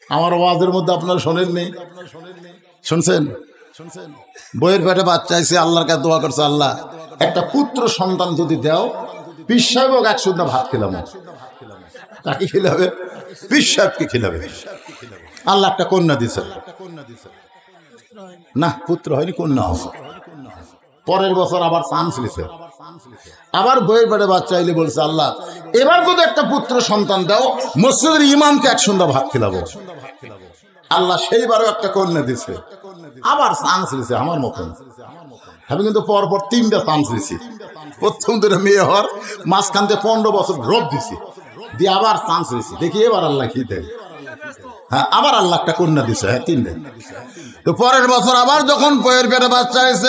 আমার ওয়াজের মধ্যে আপনারা শোনেননি? শুনছেন? বইয়ের পেটে বাচ্চা এসে আল্লাহর কাছে দোয়া করছে, আল্লাহ একটা পুত্র সন্তান যদি দাও, পীর সাহেব এক সুন্দর ভাত খেলাম। কাকে খিলাবে? পীর সাহেবকে খিলাবে। আল্লাহ একটা কন্যা দিছে না, পুত্র হয়নি, কন্যা হবে। পরের বছর আবার চান্স নিছে, আবার বইয়ের পেটে বাচ্চা এলে বলছে, আল্লাহ এবার যদি একটা পুত্র সন্তান দাও, মসজিদের ইমামকে এক সন্ধ্যা ভাত খেলাবো। আল্লাহ সেইবারও একটা কন্যা দিছে, আবার চান্স দিছে আমার মতন। আমি কিন্তু পরপর 3টা চান্স দিছি। প্রথম দিনে মেয়ে হওয়ার মাঝখান থেকে 15 বছর ড্রপ দিছি, দিয়ে আবার চান্স দিছি, দেখি এবার আল্লাহ কি দেয়। হ্যাঁ, আবার আল্লাহ একটা কন্যা দিছে। হ্যাঁ, 3 দিন। তো পরের বছর আবার যখন বইয়ের পেটে বাচ্চা এসে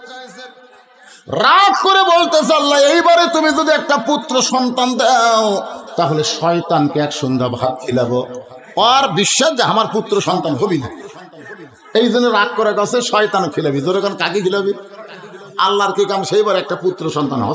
রাগ করে বলতেছে, আল্লাহ এইবারে তুমি যদি একটা পুত্র সন্তান দাও, তাহলে শয়তানকে এক সন্ধ্যা ভাত খিলাবো। আর বিশ্বাস যে আমার পুত্র সন্তান হবি না, এই জন্য রাগ করে গেছে, শয়তানও খিলাবি। জোরে কারণ কাকে খিলাবি? আল্লাহর কি কাম? সেইবার একটা পুত্র সন্তান হস,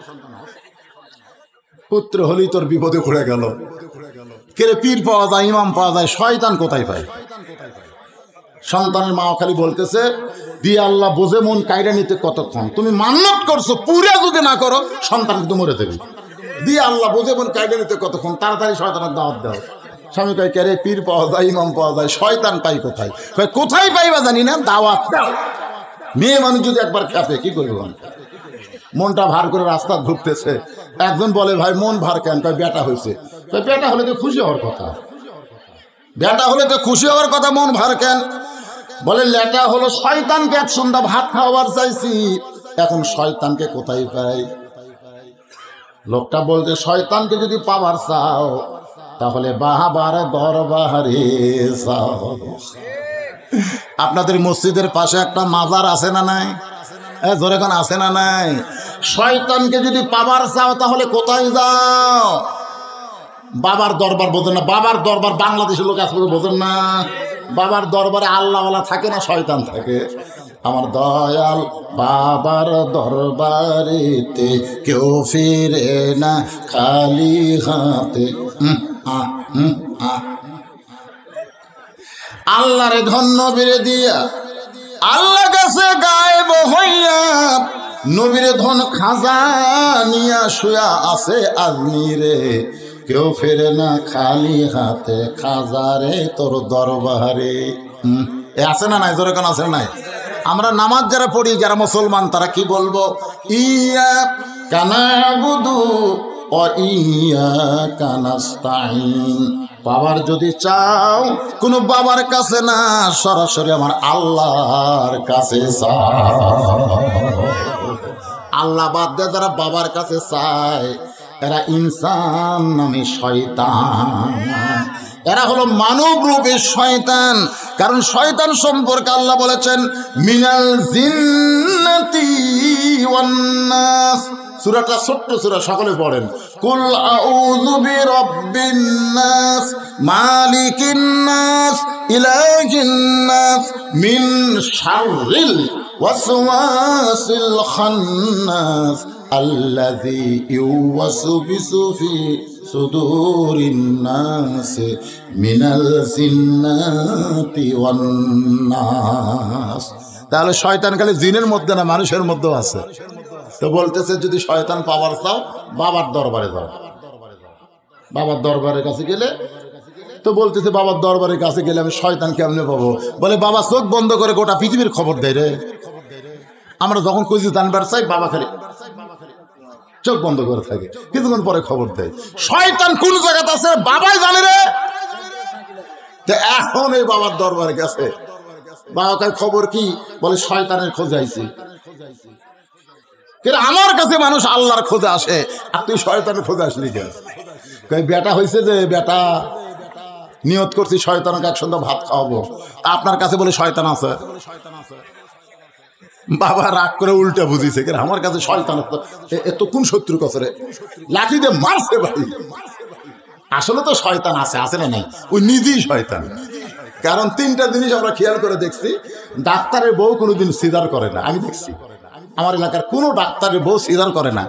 পুত্র হলেই তোর বিপদে পড়ে গেল। কে পীর পাওয়া যায়, ইমাম পাওয়া যায়, শয়তান কোথায় পায়? সন্তানের মা খালি বলতেছে, দিয়ে আল্লাহ বোঝে মন কায়রা নিতে কতক্ষণ, তুমি মান্নত করছো, পুরা যদি না করো সন্তান কিন্তু মরে দেবে। দিয়ে আল্লাহ বোঝে মন কায়রা নিতে কতক্ষণ, তাড়াতাড়ি শয়তানের দাওয়াত দাও। স্বামী কয়, কে রে পীর পাওয়া যায়, ইমাম পাওয়া যায়, শয়তান পাই কোথায়? কোথায় পাইবা জানি না, দাওয়াত দাও। মেয়ে মানুষ যদি একবার খেপে কি করবে? মনটা ভার করে রাস্তা ঘুরতেছে, একজন বলে, ভাই মন ভার কেন? কয় বেটা হয়েছে। বেটা হলে তো খুশি হওয়ার কথা, বেটা হলে তো খুশি হওয়ার কথা, মন ভার কেন? বলে লেটা হলো শয়তানকে এক সন্ধ্যা ভাত খাওয়াবার চাইছি, এখন শয়তানকে কোথায় পাই? লোকটা বলতে, শয়তানকে যদি পাবার চাও তাহলে বাহাবার দরবারে যাও। আপনাদের মসজিদের পাশে একটা মাজার আছে না নাই? জোরে কোন আছে না নাই? শয়তানকে যদি পাবার চাও তাহলে কোথায় যাও? বাবার দরবার বোঝেন না? বাবার দরবার বাংলাদেশের লোক আসলে বোঝেন না? বাবার দরবারে আল্লাহওয়ালা থাকে না শয়তান থাকে? আমার দয়াল বাবার দরবারেতে কেউ ফিরে না খালি হাতে। আল্লাহরে ধন্য বেড়ে দিয়া আল্লাহ কাছে গায়েব হইয়া নবীরে ধন খাজা নিয়া শুয়া আছে আজমিরে, কেউ ফেরে না খালি হাতে খাজারে তোর দরবারে। আছে না নাই? জোরে কোন আছে নাই? আমরা নামাজ যারা পড়ি, যারা মুসলমান, তারা কি বলবো? ইয়া কানাবুদু ও ইয়া কানাস্তাইন। বাবার যদি চাও কোন বাবার কাছে না, সরাসরি আমার আল্লাহর কাছে চাও। আল্লাহ বাদ দিয়ে যারা বাবার কাছে চায় এরা ইনসান নামে শয়তান, এরা হলো মানব রূপের শয়তান। কারণ শয়তান সম্পর্কে আল্লাহ বলেছেন, মিনাল জিন্নাতি ওয়ান নাস। সূরাটা ছোট্ট সূরা, সকলে পড়েন। কুল আউযু বিরাব্বিন নাস মালিকিন নাস ইলাহিন নাস মিন শাররিল ওয়াসওয়াসিল খান্নাস আল্লাযী ইউওয়াসবিসু ফি সুদুরিন নাস মিনাল জিন্নাতি ওয়ান নাস। তাহলে শয়তান খালি জিনের মধ্যে না, মানুষের মধ্যেও আছে। তো বলতেছে, যদি শয়তান পাওয়ার চাও বাবার দরবারে যাও। বাবার দরবারের কাছে গেলে তো বলতেছে, বাবার দরবারের কাছে গেলে আমি শয়তান কেমনে পাবো? বলে বাবা চোখ বন্ধ করে গোটা পৃথিবীর খবর দেয় রে। আমরা যখন খুঁজি জানবার চাই, বাবা খালি চোখ বন্ধ করে থাকে, কিছুক্ষণ পরে খবর দেয়। শয়তান কোন জায়গাতে আছে বাবাই জানে রে। এখন এই বাবার দরবারে গেছে, বাবার খবর কি? বলে শয়তানের খোঁজে আইছি। কিন্তু আমার কাছে মানুষ আল্লাহর খোঁজে আসে, আর তুই শয়তানের খোঁজে আসলি কেন? বেটা হয়েছে যে বেটা নিয়ত করছি শয়তানকে এক সন্ধ্যা ভাত খাওয়াবো, আপনার কাছে বলে শয়তান আছে। বাবা রাগ করে উল্টা বুঝিছে, আমার কাছে শয়তান এত কোন শত্রু কসরে লাঠি দিয়ে মারছে ভাই। আসলে তো শয়তান আছে, আছে না নাই? ওই নিজেই শয়তান। কারণ 3টা জিনিস আমরা খেয়াল করে দেখছি, ডাক্তারের বউ কোনোদিন সিজার করে না। আমি দেখছি আমার এলাকার কোনো ডাক্তারের বউ সিজার করে না।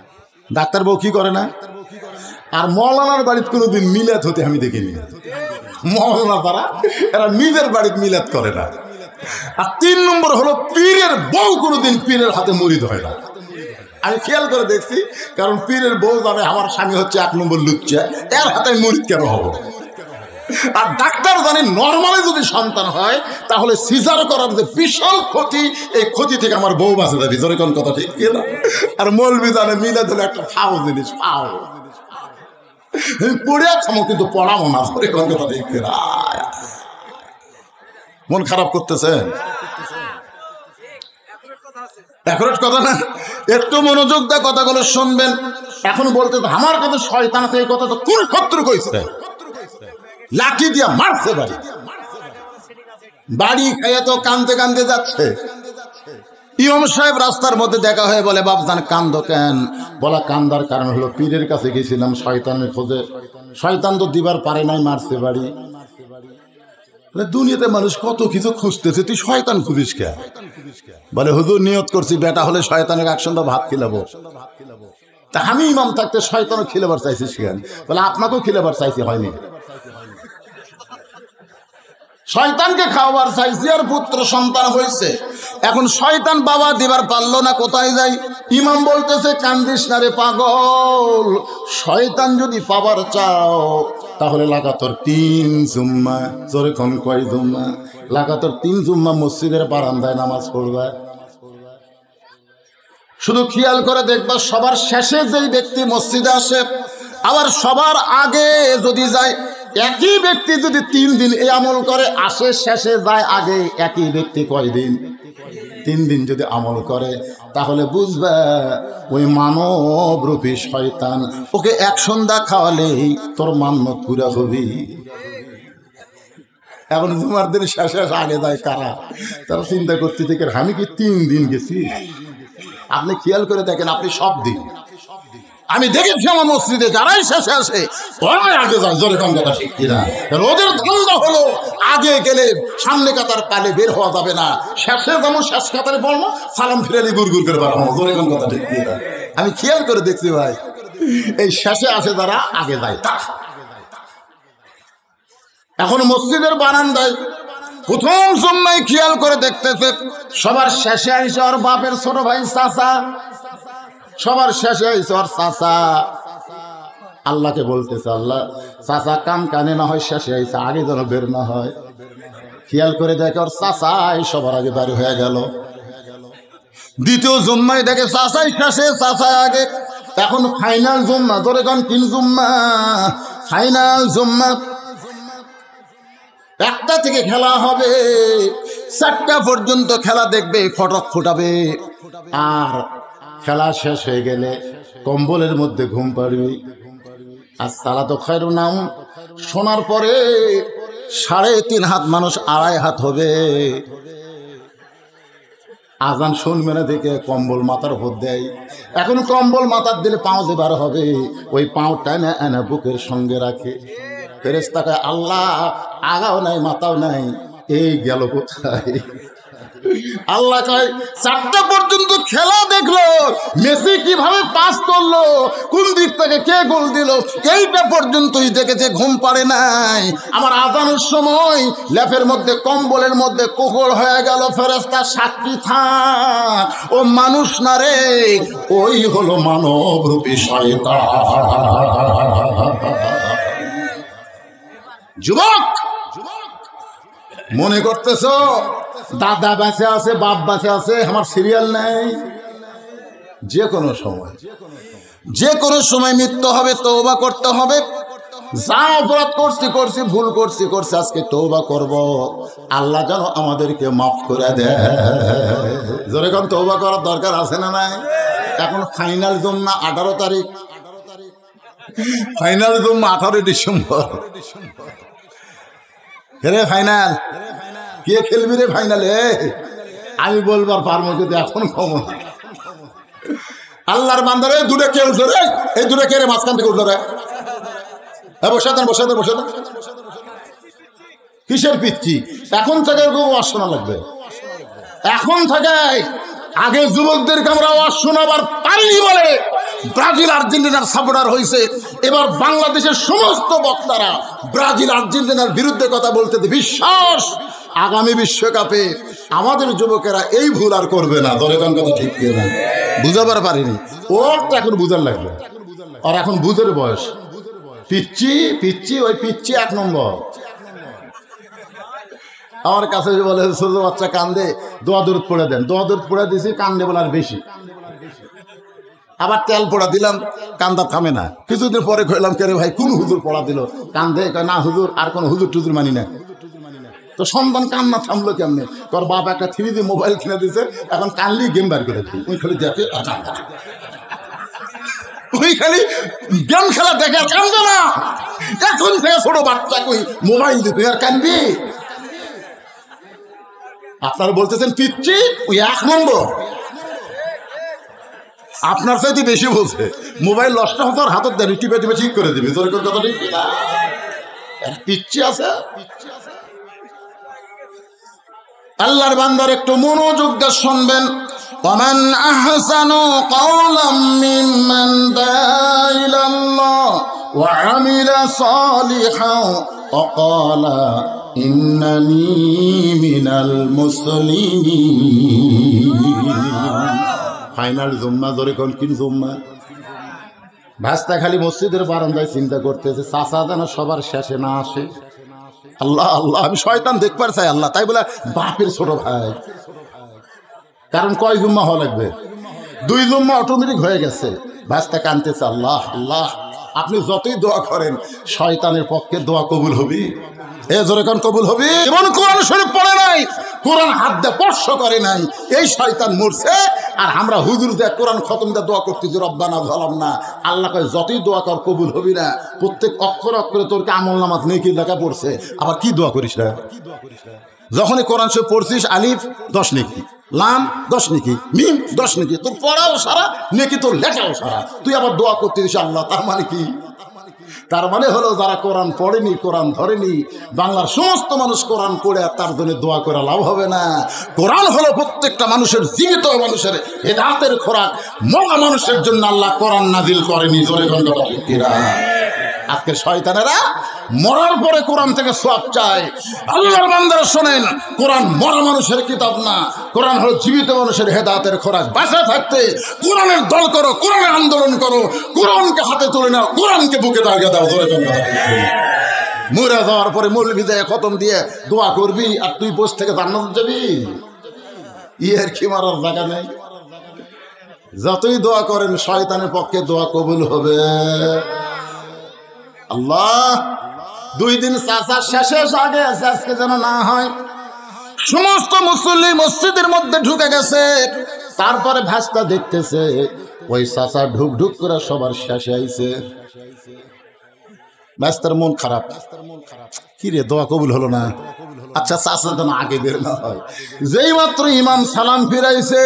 ডাক্তার বউ কি করে না? আর মৌলানার বাড়িতে কোনোদিন মিলাদ হতে আমি দেখিনি। মহল্লা তারা, এরা নিজের বাড়িতে মিলাদ করে না। আর 3 নম্বর হলো পীরের বউ কোনোদিন পীরের হাতে মুরিদ হয় না। আমি খেয়াল করে দেখছি, কারণ পীরের বউ জানে আমার স্বামী হচ্ছে 1 নম্বর লুচ্চা, এর হাতে মুরিদ কেন হবো। আর ডাক্তার জানে নর্মালি যদি সন্তান হয় তাহলে সিজার করার যে বিশাল ক্ষতি, এই ক্ষতি থেকে আমার বউ বাঁচে যাবে। জোরে কোন কথা ঠিক কিনা? আর মৌলবি জানে মিলাদ হলো একটা ফাও জিনিস, ফাও পড়ে খামো কিন্তু পড়াবো না। জোরে কোন কথা ঠিক কিনা? মন খারাপ করতেছেন? অ্যাকুরেট কথা না, একটু মনোযোগ দিয়ে কথাগুলো শুনবেন। এখন বলতে আমার কাছে শয়তান আছে, এই কথা তো কোন শত্রু কইছে? লাঠি দিয়া মারছে, বাড়ি খাইয়া তো কান্দতে কান্দতে যাচ্ছে। ইমাম সাহেব রাস্তার মধ্যে দেখা হয়ে বলে, বাপজান কান্দো কেন? বলা কান্দার কারণ হলো পীরের কাছে গেছিলাম শয়তানের খোঁজে, শয়তান তো দিবার পারে নাই, মারছে বাড়ি। দুনিয়াতে মানুষ কত কিছু খুঁজতেছে, তুই শয়তান খুঁজিস কে? বলে হুজুর নিয়ত করছি বেটা হলে শয়তানের একসঙ্গে ভাত খিলাবো। তা আমি ইমাম থাকতে শয়তানও খিলাবার চাইছিস কেন? বলে আপনাকেও খিলাবার চাইছি, হয়নি। শয়তানকে খাওয়াবার চাইছি আর পুত্র সন্তান হয়েছে। এখন শয়তান বাবা দিবার পারলো না, কোথায় যাই? ইমাম বলতেছে কান্দিস না রে পাগল, শয়তান যদি পাবার চাও তাহলে লাগাতর 3 জুম্মা, জোরে কোন কয় জুম্মা? লাগাতর 3 জুম্মা মসজিদের বারান্দায় নামাজ পড়বা। শুধু খেয়াল করে দেখবা, সবার শেষে যেই ব্যক্তি মসজিদে আসে, আবার সবার আগে যদি যায়, একই ব্যক্তি যদি 3 দিন এই আমল করে, আসে শেষে যায় আগে, একই ব্যক্তি কয় দিন? 3 দিন যদি আমল করে, তাহলে বুঝবা ওই মানব রূপী শয়তান, ওকে 1 সন্ধ্যা খাওয়ালেই তোর মান্যত পুরা হবি। এখন জুমার দিন শেষে আগে যায় কারা? তারা চিন্তা করতে থেকে আমি কি 3 দিন গেছি? আপনি খেয়াল করে দেখেন, আপনি সব দিন, আমি দেখেছি আমার মসজিদে যারাই শেষে আসে ওরাই আগে যায়। জোরে কম কথা ঠিক কিনা? ওদের ধান্দা হলো আগে গেলে সামনে কাতার পালে বের হওয়া যাবে না, শেষে যেমন শেষ কাতারে পড়বো, সালাম ফিরালি গুড় গুড় করে বাড়াবো। জোরে কম কথা ঠিক কিনা? আমি খেয়াল করে দেখছি ভাই, এই শেষে আসে যারা আগে যায় তা। এখন মসজিদের বারান্দায় প্রথম জুম্মায় খেয়াল করে দেখতেছে, সবার শেষে আইসে ওর বাপের ছোট ভাই চাচা, সবার শেষে আইসে ওর চাচা। আল্লাহকে বলতেছে, আল্লাহ চাচা কাম কানে না হয়, শেষে আইসে আগে যেন বের না হয়। খেয়াল করে দেখে ওর চাচাই সবার আগে বাড়ি হয়ে গেল। দ্বিতীয় জুম্মায় দেখে চাচাই শেষে, চাচা আগে। এখন ফাইনাল জুম্মা, ধরে গান 3 জুম্মা, ফাইনাল জুম্মা। 1টা থেকে খেলা হবে, 4টা পর্যন্ত খেলা দেখবে, ফটক ফুটাবে। আর খেলা শেষ হয়ে গেলে কম্বলের মধ্যে ঘুম পাড়বি। আর সালাতু খায়রুন নাওম শোনার পরে 3.5 হাত মানুষ 2.5 হাত হবে। আজান শুনবে না দেখে কম্বল মাথার উপর দেয়। এখন কম্বল মাথার দিলে পাও যে বার হবে, ওই পাওটা এনে বুকের সঙ্গে রাখে। ফেরেশতাকে আল্লাহ আগাও নাই মাথাও নাই, এই গেল কোথায়? আল্লাহ কয় 4টা পর্যন্ত খেলা দেখলো, মেসি কিভাবে পাস করলো, কোন দিক থেকে কে গোল দিল, এইটা পর্যন্তই দেখেছে, ঘুম পাড়ে নাই। আমার আজানের সময় লেফের মধ্যে কম্বলের মধ্যে কুকুর হয়ে গেল। ফেরেশতা সাক্ষী থাক, ও মানুষ না রে, ওই হলো মানব রূপী শয়তান। যুবক মনে করতেছ দাদা বেঁচে আছে, বাপ বেঁচে আছে, আমার সিরিয়াল নেই? যে কোনো সময় মৃত্যু হবে, তওবা করতে হবে। যা অপরাধ করছি, ভুল করছি, আজকে তওবা করব, আল্লাহ যেন আমাদেরকে মাফ করে দেয়। জোরে কোন তওবা করার দরকার আছে না নাই? এখন ফাইনাল জুম্মা 18 তারিখ, ফাইনাল জুম্মা 18 ডিসেম্বর। রে ফাইনাল কে খেলবি রে ফাইনালে? আমি বলবার পারবো যদি এখন খবর। আল্লাহর বান্দারে দূরে কে উঠলো রে? এই দূরে কে রে? মাঝখান থেকে উঠলো রে? বসে দেন। কিসের পিচ্ছি? এখন থেকে ওয়াজ শোনা লাগবে, এখন থেকে। আগে যুবকদেরকে আমরা ওয়াজ শোনাবার পারিনি বলে ব্রাজিল আর্জেন্টিনার সাপোর্টার হয়েছে। এবার বাংলাদেশের সমস্ত বক্তারা ব্রাজিল আর্জেন্টিনার বিরুদ্ধে কথা বলতে বিশ্বাস আগামী বিশ্বকাপে আমাদের যুবকেরা এই ভুল আর করবে না। দলে কোন কথা ঠিক কিনা বুঝাবার পারিনি। ওর তো এখন বুঝার লাগবে, আর এখন বুঝের বয়স। পিচ্ছি পিচ্ছি ওই পিচ্ছি 1 নম্বর। আমার কাছে বলে ছোট বাচ্চা কান্দে, দোয়া দূর পড়ে দেন। দোয়া দূর পড়ে দিয়েছি, কান্দে বলার বেশি। আবার তেল পড়া দিলাম, কান্দা থামে না। কিছুদিন পরে কইলাম, কে রে ভাই কোন হুজুর পড়া দিল? কান্দে, না হুজুর আর কোন হুজুর টুজুর মানি না। তো সন্তান কান্না থামলো কেমনে? তোর বাপ একটা 3D মোবাইল কিনে দিছে, এখন কানলি গেম বার করে দিই। ওই খালি দেখে, ওই খালি গেম খেলা দেখে আর কান্দে না। এখন থেকে ছোট বাচ্চা কই মোবাইল দিতে আর কানবি? আপনারা বলতেছেন পিচ্ছি, ওই 1 নম্বর। আপনার চাইতে বেশি বলছে। মোবাইল নষ্ট হতো আর হাতত দেন, টিপে টিপে ঠিক করে দিবি। তোর কথা ঠিক না, পিচ্ছি আছে। আল্লাহর বান্দার একটু মনোযোগ দিয়ে শুনবেন। ওমান আহসানু কাওলাম মিম্মান দাআ ইলাল্লাহ ওয়া আমিলা সালিহান ওয়া ক্বালা ইন্নানি মিনাল মুসলিমিন। ফাইনাল জুম্মা ধরে কোন কিন জুম্মা? ভাস্তা খালি মসজিদের বারান্দায় চিন্তা করতেছে, চাচা যেন সবার শেষে না আসে। আল্লাহ আল্লাহ, আমি শয়তান দেখবার চাই আল্লাহ। তাই বলে বাপের ছোট ভাই, কারণ কয় জুম্মা হওয়া লাগবে? 2 জুম্মা অটোমেটিক হয়ে গেছে। ভাস্তা কানতেছে, আল্লাহ আল্লাহ, আপনি যতই দোয়া করেন শয়তানের পক্ষে দোয়া কবুল হবে। এ জোরে কোন কবুল হবে? এমন কোরআন শরীফ পড়ে নাই, কোরআন হাত দিয়ে স্পর্শ করে নাই, এই শয়তান মরছে। আর আমরা হুজুর দিয়ে কোরআন খতম দিয়ে দোয়া করতেছি, রব্বানা যালামনা। আল্লাহ কয় যতই দোয়া কর কবুল হবি না। প্রত্যেক অক্ষর অক্ষরে তোর আমল নামাজ নেকি লেখা পড়ছে, আবার কি দোয়া করিস না? যখনই কোরআন শরীফ পড়ছিস, আলিফ 10 নেকি, লাম 10 নেকি, মিম 10 নেকি, তোর পড়াও সারা নেকি, তোর লেখাও সারা। তুই আবার দোয়া করতেছিস আল্লাহ। তার মানে কি? তার মানে হলো যারা কোরআন পড়েনি, কোরআন ধরেনি, বাংলার সমস্ত মানুষ কোরআন পড়ে আর তার জন্য দোয়া করে লাভ হবে না। কোরআন হলো প্রত্যেকটা মানুষের, জীবিত মানুষের হেদায়েতের খোরাক। মরা মানুষের জন্য আল্লাহ কোরআন নাজিল করেনি। জোরে কোন কথা ঠিক কিনা? আজকে শয়তানেরা মরার পরে কোরআন থেকে সওয়াব চায়। আল্লাহর বান্দারা শোনেন, কোরআন মরা মানুষের কিতাব না, কোরআন হলো জীবিত মানুষের হেদায়েতের খোরাক। বাঁচা থাকতে কোরআনের দল করো, কোরআনের আন্দোলন করো, কোরআনকে হাতে তুলে নাও, কোরআনকে বুকে দাঁড়িয়ে দাও। জোরে কোন কথা ঠিক কিনা? মরে যাওয়ার পরে মৌলবি দিয়ে খতম দিয়ে দোয়া করবি আর তুই বস থেকে জান্নাত যাবি? ইয়ের কি মারার জায়গা নেই। যতই দোয়া করেন শয়তানের পক্ষে দোয়া কবুল হবে। আল্লাহ 2 দিন চাচা শেষে আগে আছে, আজকে যেন না হয়। সমস্ত মুসল্লি মসজিদের মধ্যে ঢুকে গেছে। তারপরে ভাস্তা দেখতেছে ওই চাচা ঢুক ঢুক করে সবার শেষে আইছে। ভাস্তার মন খারাপ, কি রে দোয়া কবুল হলো না? আচ্ছা চাচা যেন আগে বের না হয়। যেই মাত্র ইমাম সালাম ফিরাইছে,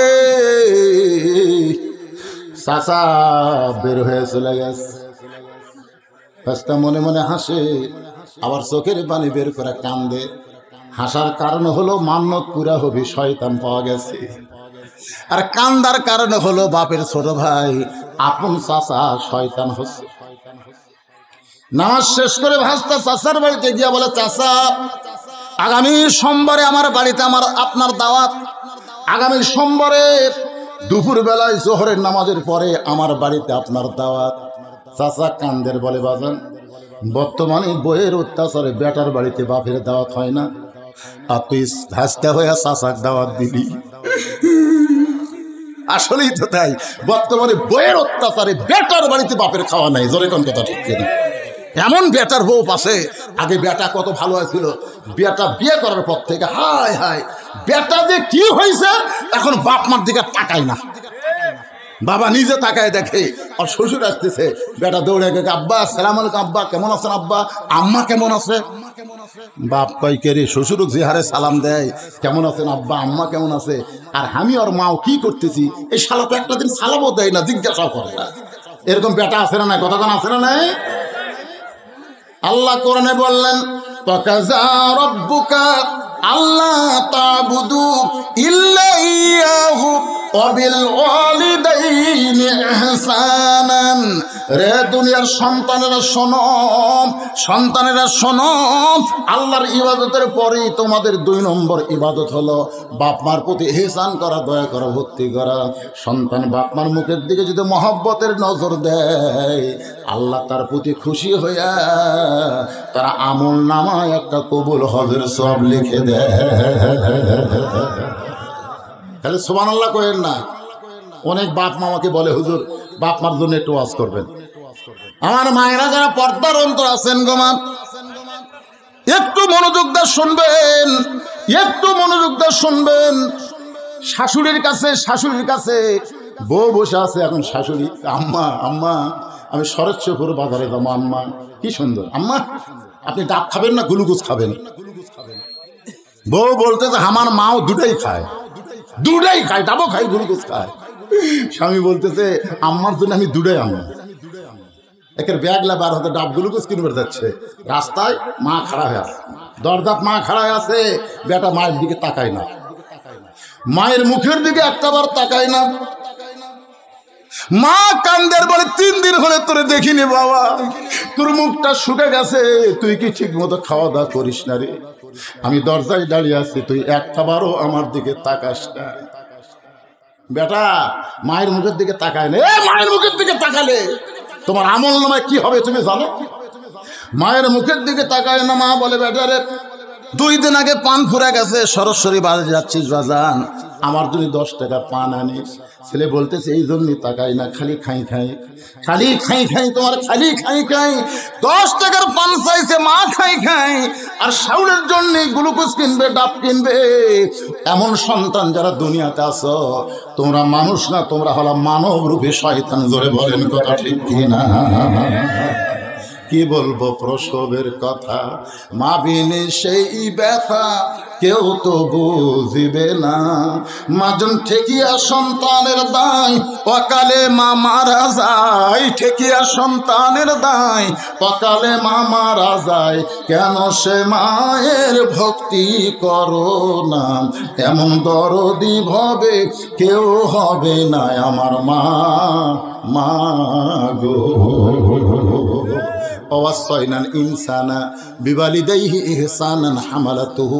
চাচা বের হয়ে চলে গেছে। ভাস্তা মনে মনে হাসে, আবার চোখের পানি বের করে কান্দে। হাসার কারণ হলো মান্নত পুরা হবে, শয়তান পাওয়া গেছে। আর কান্দার কারণ হলো বাপের ছোট ভাই আপন চাচা শয়তান হচ্ছে। নামাজ শেষ করে ভাস্তা চাচার বাড়িতে গিয়া বলে, চাচা আগামী সোমবারে আমার বাড়িতে আপনার দাওয়াত। আগামী সোমবারে দুপুর বেলায় জোহরের নামাজের পরে আমার বাড়িতে আপনার দাওয়াত। চাচা কান্দের বলে, বাজান বর্তমানে বইয়ের অত্যাচারে বেটার বাড়িতে বাপের দাওয়াত হয় না, আর তুই ভাস্তা হয়ে চাচার দাওয়াত দিবি। আসলেই তো তাই, বর্তমানে বইয়ের অত্যাচারে বেটার বাড়িতে বাপের খাওয়া নাই। জোরে কোন কথা ঠিক কিনা? এমন বেটার বউ পাশে। আগে বেটা কত ভালো ছিল, বেটা বিয়ে করার পর থেকে হায় হায় বেটা যে কি হয়েছে, এখন বাপ মার দিকে তাকায় না। বাবা নিজে তাকায় দেখে আর শ্বশুর আসতেছে, বেটা দৌড়ে গেছে, আব্বা আসসালামু আলাইকুম, আব্বা কেমন আছেন, আব্বা আম্মা কেমন আছে? বাপ কয় কে রে? শ্বশুর যে হারে সালাম দেয়, কেমন আছেন আব্বা আম্মা কেমন আছে? আর আমি আর মাও কি করতেছি, এই শালা তো একটা দিন সালামও দেয় না, জিজ্ঞাসাও করে না। এরকম বেটা আছে না নাই? কথা কোন আছে না নাই? আল্লাহ কোরআনে বললেন, ওয়াকাযা রাব্বুকা আল্লা তা'বুদু ইল্লা ইয়াহু ওয়া বিল ওয়ালিদাইনি ইহসানা। রে দুনিয়ার সন্তানেরা শোনো, সন্তানেরা শোনো, আল্লাহর ইবাদতের পরেই তোমাদের 2 নম্বর ইবাদত হলো বাপ মার প্রতি ইহসান করা, দয়া করা, ভক্তি করা। সন্তান বাপ মার মুখের দিকে যদি মহব্বতের নজর দেয়, আল্লাহ তার প্রতি খুশি হইয়া তারা আমল নামায় একটা কবুল হজের সওয়াব লিখে দেয়। তাহলে সুবহানাল্লাহ কইেন না। অনেক বাপ মামাকে বলে, হুজুর বাপ মার জন্য একটু ওয়াজ করবেন। আমার মায়েরা যারা পর্দার অন্তর আছেন গো মা, একটু মনোযোগ দিয়ে শুনবেন, একটু মনোযোগ দিয়ে শুনবেন। শাশুড়ির কাছে বউ বসে আছে। এখন শাশুড়ি, আম্মা আম্মা আমি শরৎচপুর বাজারে যাবো, আম্মা কি সুন্দর, আম্মা আপনি ডাব খাবেন না গ্লুকোজ খাবেন? বউ বলতেছে আমার মাও দুটাই খায়, ডাবও খায় গ্লুকোজ খায়। স্বামী বলতেছে আম্মার জন্য আমি দুটাই আনবো। একের ব্যাগলা বার হতে ডাব গ্লুকোজ কিনবে যাচ্ছে, রাস্তায় মা খাড়া হয়ে আছে, দরজাত মা খাড়া হয়ে আছে। বেটা মায়ের দিকে তাকায় না, মায়ের মুখের দিকে একটাবার তাকায় না। মা কান্দের বলে 3 দিন হলে তোরে দেখিনি বাবা, তোর মুখটা শুকে গেছে, তুই কি ঠিক মতো খাওয়া দাওয়া করিস না রে? আমি দরজায় দাঁড়িয়ে আছি, তুই একটাবারও আমার দিকে তাকাস না। বেটা মায়ের মুখের দিকে তাকায় না। মায়ের মুখের দিকে তাকালে তোমার আমল নামায় কি হবে তুমি জানো? মায়ের মুখের দিকে তাকায় না। মা বলে বেটা রে, 2 দিন আগে পান ফুরে গেছে, সরাসরি বাজারে যাচ্ছিস বাজান, আমার জন্য 10 টাকা পান আনিস। ছেলে বলতেছে এই জন্যই তাকাই না, খালি খাই তোমার খালি খাই 10 টাকার পান চাইছে, মা খাই আর শাউলের জন্য গ্লুকোজ কিনবে, ডাব কিনবে। এমন সন্তান যারা দুনিয়াতে আছো, তোমরা মানুষ না, তোমরা হলো মানব রূপী শয়তান। জোরে বলেন কথা ঠিক কিনা? কি বলবো প্রসবের কথা, মা বিনে সেই ব্যথা কেউ তো বুঝিবে না। মাজন ঠেকিয়া সন্তানের দায়, অকালে মা মারা যায়। ঠেকিয়া সন্তানের দায়, অকালে মা মারা যায়। কেন সে মায়ের ভক্তি করো না, এমন দরদি ভবে কেউ হবে না আমার মা গো। ওয়াসাইনাল ইনসানা বিওয়ালিদাইহি ইহসানান হামালাতুহু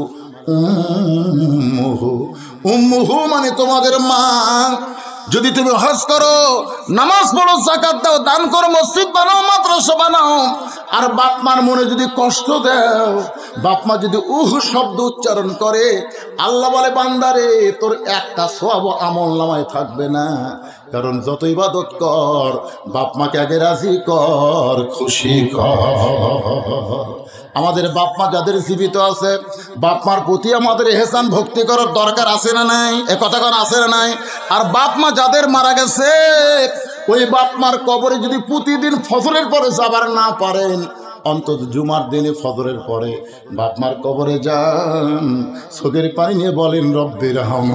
উম্মুহু মানে তোমাদের মা। যদি তুমি হজ করো, নামাজ পড়ো, যাকাত দাও, দান করো, মসজিদ বানাও, মাদ্রাসা বানাও, আর বাপ মার মনে যদি কষ্ট দাও, বাপ মা যদি শব্দ উচ্চারণ করে, আল্লাহ বলে বান্দারে তোর একটা সওয়াব আমল নামায় থাকবে না। কারণ যত ইবাদত কর, বাপ মাকে আগে রাজি কর, খুশি কর। আমাদের বাপ মা যাদের জীবিত আছে, বাপ মার প্রতি আমাদের ইহসান ভক্তি করার দরকার আছে না নাই? এ কথা কোন আছে না নাই? আর বাপ মা যাদের মারা গেছে, ওই বাপ মার কবরে যদি প্রতিদিন ফজরের পরে যাবার না পারেন, অন্তত জুমার দিনে ফজরের পরে বাপ মার কবরে যান, চোখের পানি নিয়ে বলেন রব্বির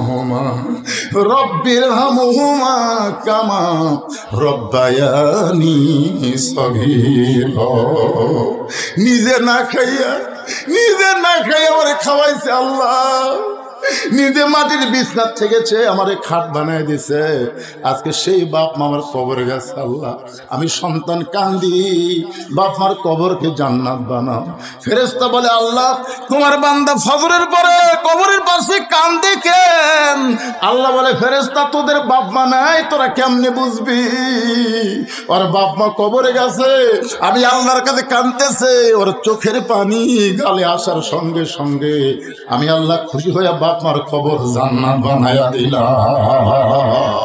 হামহুমা কামা রব্বায়ানি সগীরা। নিজে না খাইয়া আমারে খাওয়াইছে আল্লাহ, নিজে মাটির বিছনার থেকেছে, আমারে খাট বানায় দিছে। আজকে সেই বাপ মামার কবর গেছে আল্লাহ, আমি সন্তান কান্দি, বাপ মার কবরকে জান্নাত বানাও। ফেরেশতা বলে আল্লাহ তোমার বান্দা ফজরের পরে কবরের পাশে কান্দে কেন? আল্লাহ বলে ফেরেশতা তোদের বাপ মা নাই, তোরা কেমনে বুঝবি? ওর বাপ মা কবরে গেছে, আমি আল্লাহর কাছে কাঁদতেছে, ওর চোখের পানি গালে আসার সঙ্গে সঙ্গে আমি আল্লাহ খুশি হয়ে বাপ মার কবর জান্নাত বানায়া দিলাম।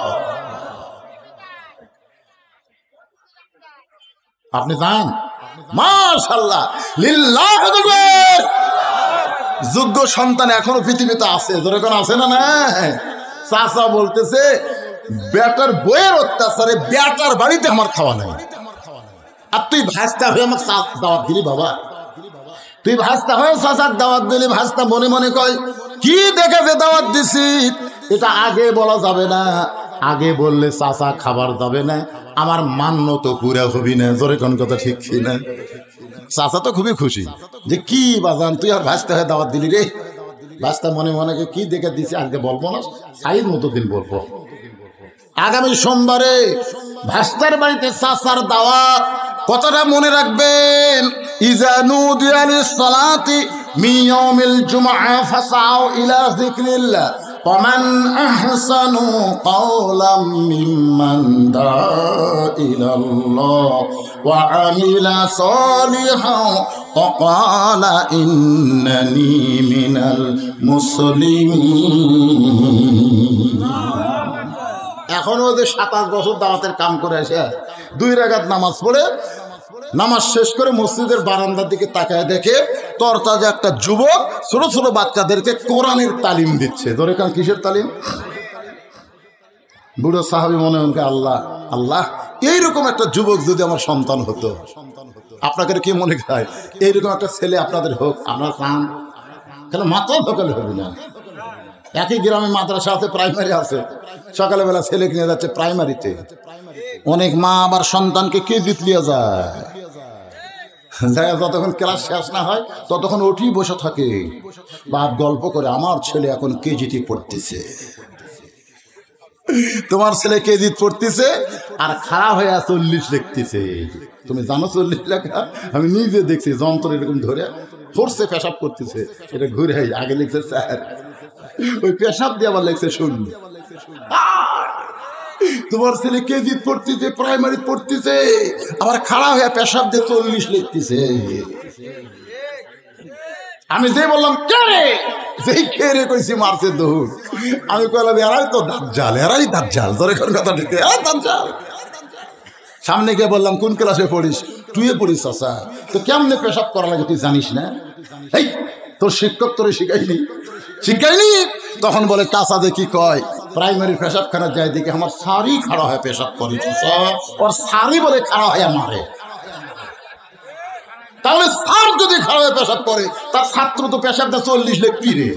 আপনি জান মাশাআল্লাহ লিল্লাহ, যোগ্য সন্তান এখনো পৃথিবীতে আছে। ধরে কোন আছে না? না, চাচা বলতেছে বেটার বইয়ের অত্যাচারে বেটার বাড়িতে আমার খাওয়া নাই, আর তুই ভাস্তা হয়ে আমার দাওয়াত দিলি বাবা, তুই ভাস্তা হয়ে চাচার দাওয়াত দিলি। ভাস্তা মনে মনে কয় কি দেখেছে দাওয়াত দিছি, এটা আগে বলা যাবে না, আগে বললে চাচা খাবার যাবে না, আমার মান্য তো পুরা হবি না। জোরে কোন কথা ঠিক না? চাচা তো খুবই খুশি যে কি বাজান তুই আর ভাস্তা হয়ে দাওয়াত দিলি রে। ভাস্তা মনে মনে কি দেখে দিছি আজকে বলবো না, সাইড মতো দিন বলবো। আগামী সোমবারে ভাস্তার বাড়িতে চাচার দাওয়াত, কথাটা মনে রাখবেন। ইজা নুদিয়া লিস-সালাতি মিন ইয়াউমিল জুমআ ফাসাউ ইলা যিকরিল্লাহ ওয়ামান আহসানু কাওলাম মিম্মান দাআ ইলাল্লাহ ওয়া আমিলা সালিহান ওয়া ক্বালা ইন্নানি মিনাল মুসলিমিন। এখনো ওদের 27 বছর দাওয়াতের কাম করে এসে 2 রাকাত নামাজ পড়ে, নামাজ শেষ করে মসজিদের বারান্দার দিকে তাকায় দেখে তরতাজা একটা যুবক ছোট ছোট বাচ্চাদেরকে কোরআনের তালিম দিচ্ছে। ধরে কারণ কিসের তালিম? বুড়ো সাহাবী মনে হয় আল্লাহ আল্লাহ, এইরকম একটা যুবক যদি আমার সন্তান হতো। আপনাদের কি মনে হয় এইরকম একটা ছেলে আপনাদের হোক? আপনার চান কেন? মাত্র ঢোকালে হবে না। একই গ্রামে মাদ্রাসা আছে, প্রাইমারি আছে, সকালবেলা ছেলেকে নিয়ে যাচ্ছে প্রাইমারিতে। অনেক মা আবার সন্তানকে কেজিত নিয়ে যায়, যতক্ষণ ক্লাস শেষ না হয় ততক্ষণ ওটি বসে থাকে, বাপ গল্প করে আমার ছেলে এখন কেজিতে পড়তেছে। তোমার ছেলে কেজিত পড়তেছে আর খারাপ হয়ে 40 লিখতেছে। তুমি জানো 40 লেখা? আমি নিজে দেখছি, যন্ত্র এরকম ধরে ফোর্সে পেশাব করতেছে, এটা ঘুরে আগে লিখছে স্যার, ওই পেশাব দিয়ে আবার লিখছে শূন্য। তোমার ছেলে কেজি পড়তেছে, প্রাইমারি পড়তেছে, আবার খাড়া হয়ে পেশাব দিয়ে 40 লিখতেছে। আমি যে বললাম কে রে, যেই কে রে কইছি মারছে দৌড়। আমি কইলাম এরাই তো দাজ্জাল, এরাই দাজ্জাল। ধরে কোন কথা ঠিক, দাজ্জাল। সামনে গিয়ে বললাম কোন ক্লাসে পড়িস? তুইও পড়িস চাচা, তো কেমনে পেশাব করা লাগে তুই জানিস না? এই তোর শিক্ষক তোরে শিখাইনি? তখন বলে চাচা দেখি কয় প্রাইমারি পেশাবখানা যায় দেখি আমার সারি খাড়া হয় পেশাব করে, ওর সারি বলে খাড়া হয় মারে। তাহলে স্যার যদি খাড়া হয়ে পেশাব করে, তার ছাত্র তো পেশাবটা 40 লিখবি রে।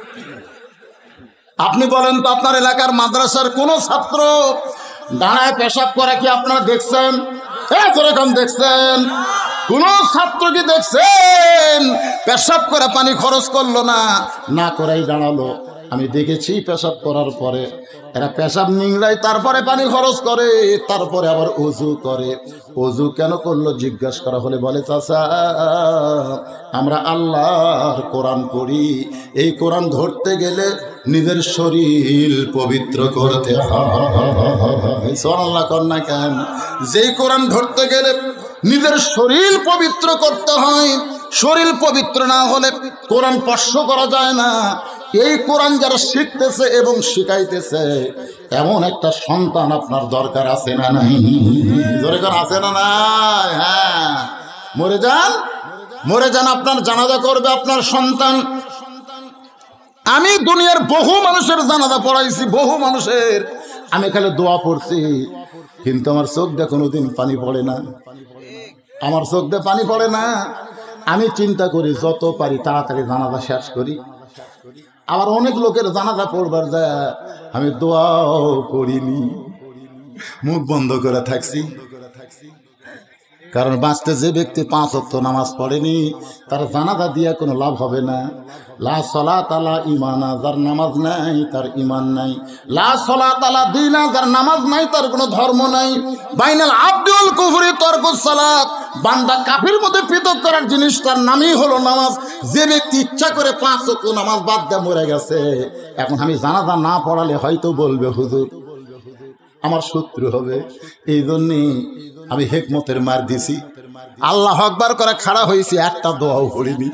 আপনি বলেন তো আপনার এলাকার মাদ্রাসার কোন ছাত্র দাঁড়ায় পেশাব করে কি আপনারা দেখছেন? এরকম দেখছেন? কোন ছাত্র কি দেখছেন পেশাব করে পানি খরচ করলো না, না করেই দাঁড়ালো? আমি দেখেছি পেশাব করার পরে এরা পেশাব নিংড়ায়, তারপরে পানি খরচ করে, তারপরে আবার ওযু করে। ওযু কেন করলো জিজ্ঞাসা করা হলে বলে চাচা আমরা আল্লাহর কোরআন পড়ি, এই কোরআন ধরতে গেলে নিজের শরীর পবিত্র করতে হয়। সুবহানাল্লাহ কন্যা কেন? যেই কোরআন ধরতে গেলে নিজের শরীর পবিত্র করতে হয়, শরীর পবিত্র না হলে কোরআন স্পর্শ করা যায় না। এই কোরআন যারা শিখতেছে এবং শিখাইতেছে, এমন একটা সন্তান আপনার দরকার আছে না নাই? দরকার আছে না নাই? হ্যাঁ, মরে যান, আপনার জানাজা করবে আপনার সন্তান। আমি দুনিয়ার বহু মানুষের জানাজা পড়াইছি, বহু মানুষের, আমি খালি দোয়া পড়ছি, কিন্তু আমার চোখ দিয়ে কোনোদিন পানি পড়ে না, আমার চোখ দিয়ে পানি পড়ে না। আমি চিন্তা করি যত পারি তাড়াতাড়ি জানাজা শেষ করি। আবার অনেক লোকের জানাজা পড়বার যায় আমি দোয়াও করিনি, মুখ বন্ধ করে থাকছি। কারণ বাঁচতে যে ব্যক্তি 5 ওয়াক্ত নামাজ পড়েনি তার জানাজা দিয়ে কোনো লাভ হবে না। লা সলাত আলা ঈমানা, যার নামাজ নাই তার ঈমান নাই। লা সলাত আলা দীনা, যার নামাজ নাই তার কোনো ধর্ম নাই। বাইনাল আবদি ওয়াল কুফরি তারকুস সালাত, বান্দা কাফির মধ্যে পৃথক করার জিনিস তার নামই হলো নামাজ। যে ব্যক্তি ইচ্ছা করে 5 ওয়াক্ত নামাজ বাদ দিয়ে মরে গেছে, এখন আমি জানাজা না পড়ালে হয়তো বলবে হুজুর আমার শত্রু হবে। এই জন্যে আমি হেকমতের মার দিছি, আল্লাহু আকবার করে খাড়া হয়েছি, একটা দোয়াও পড়িনি।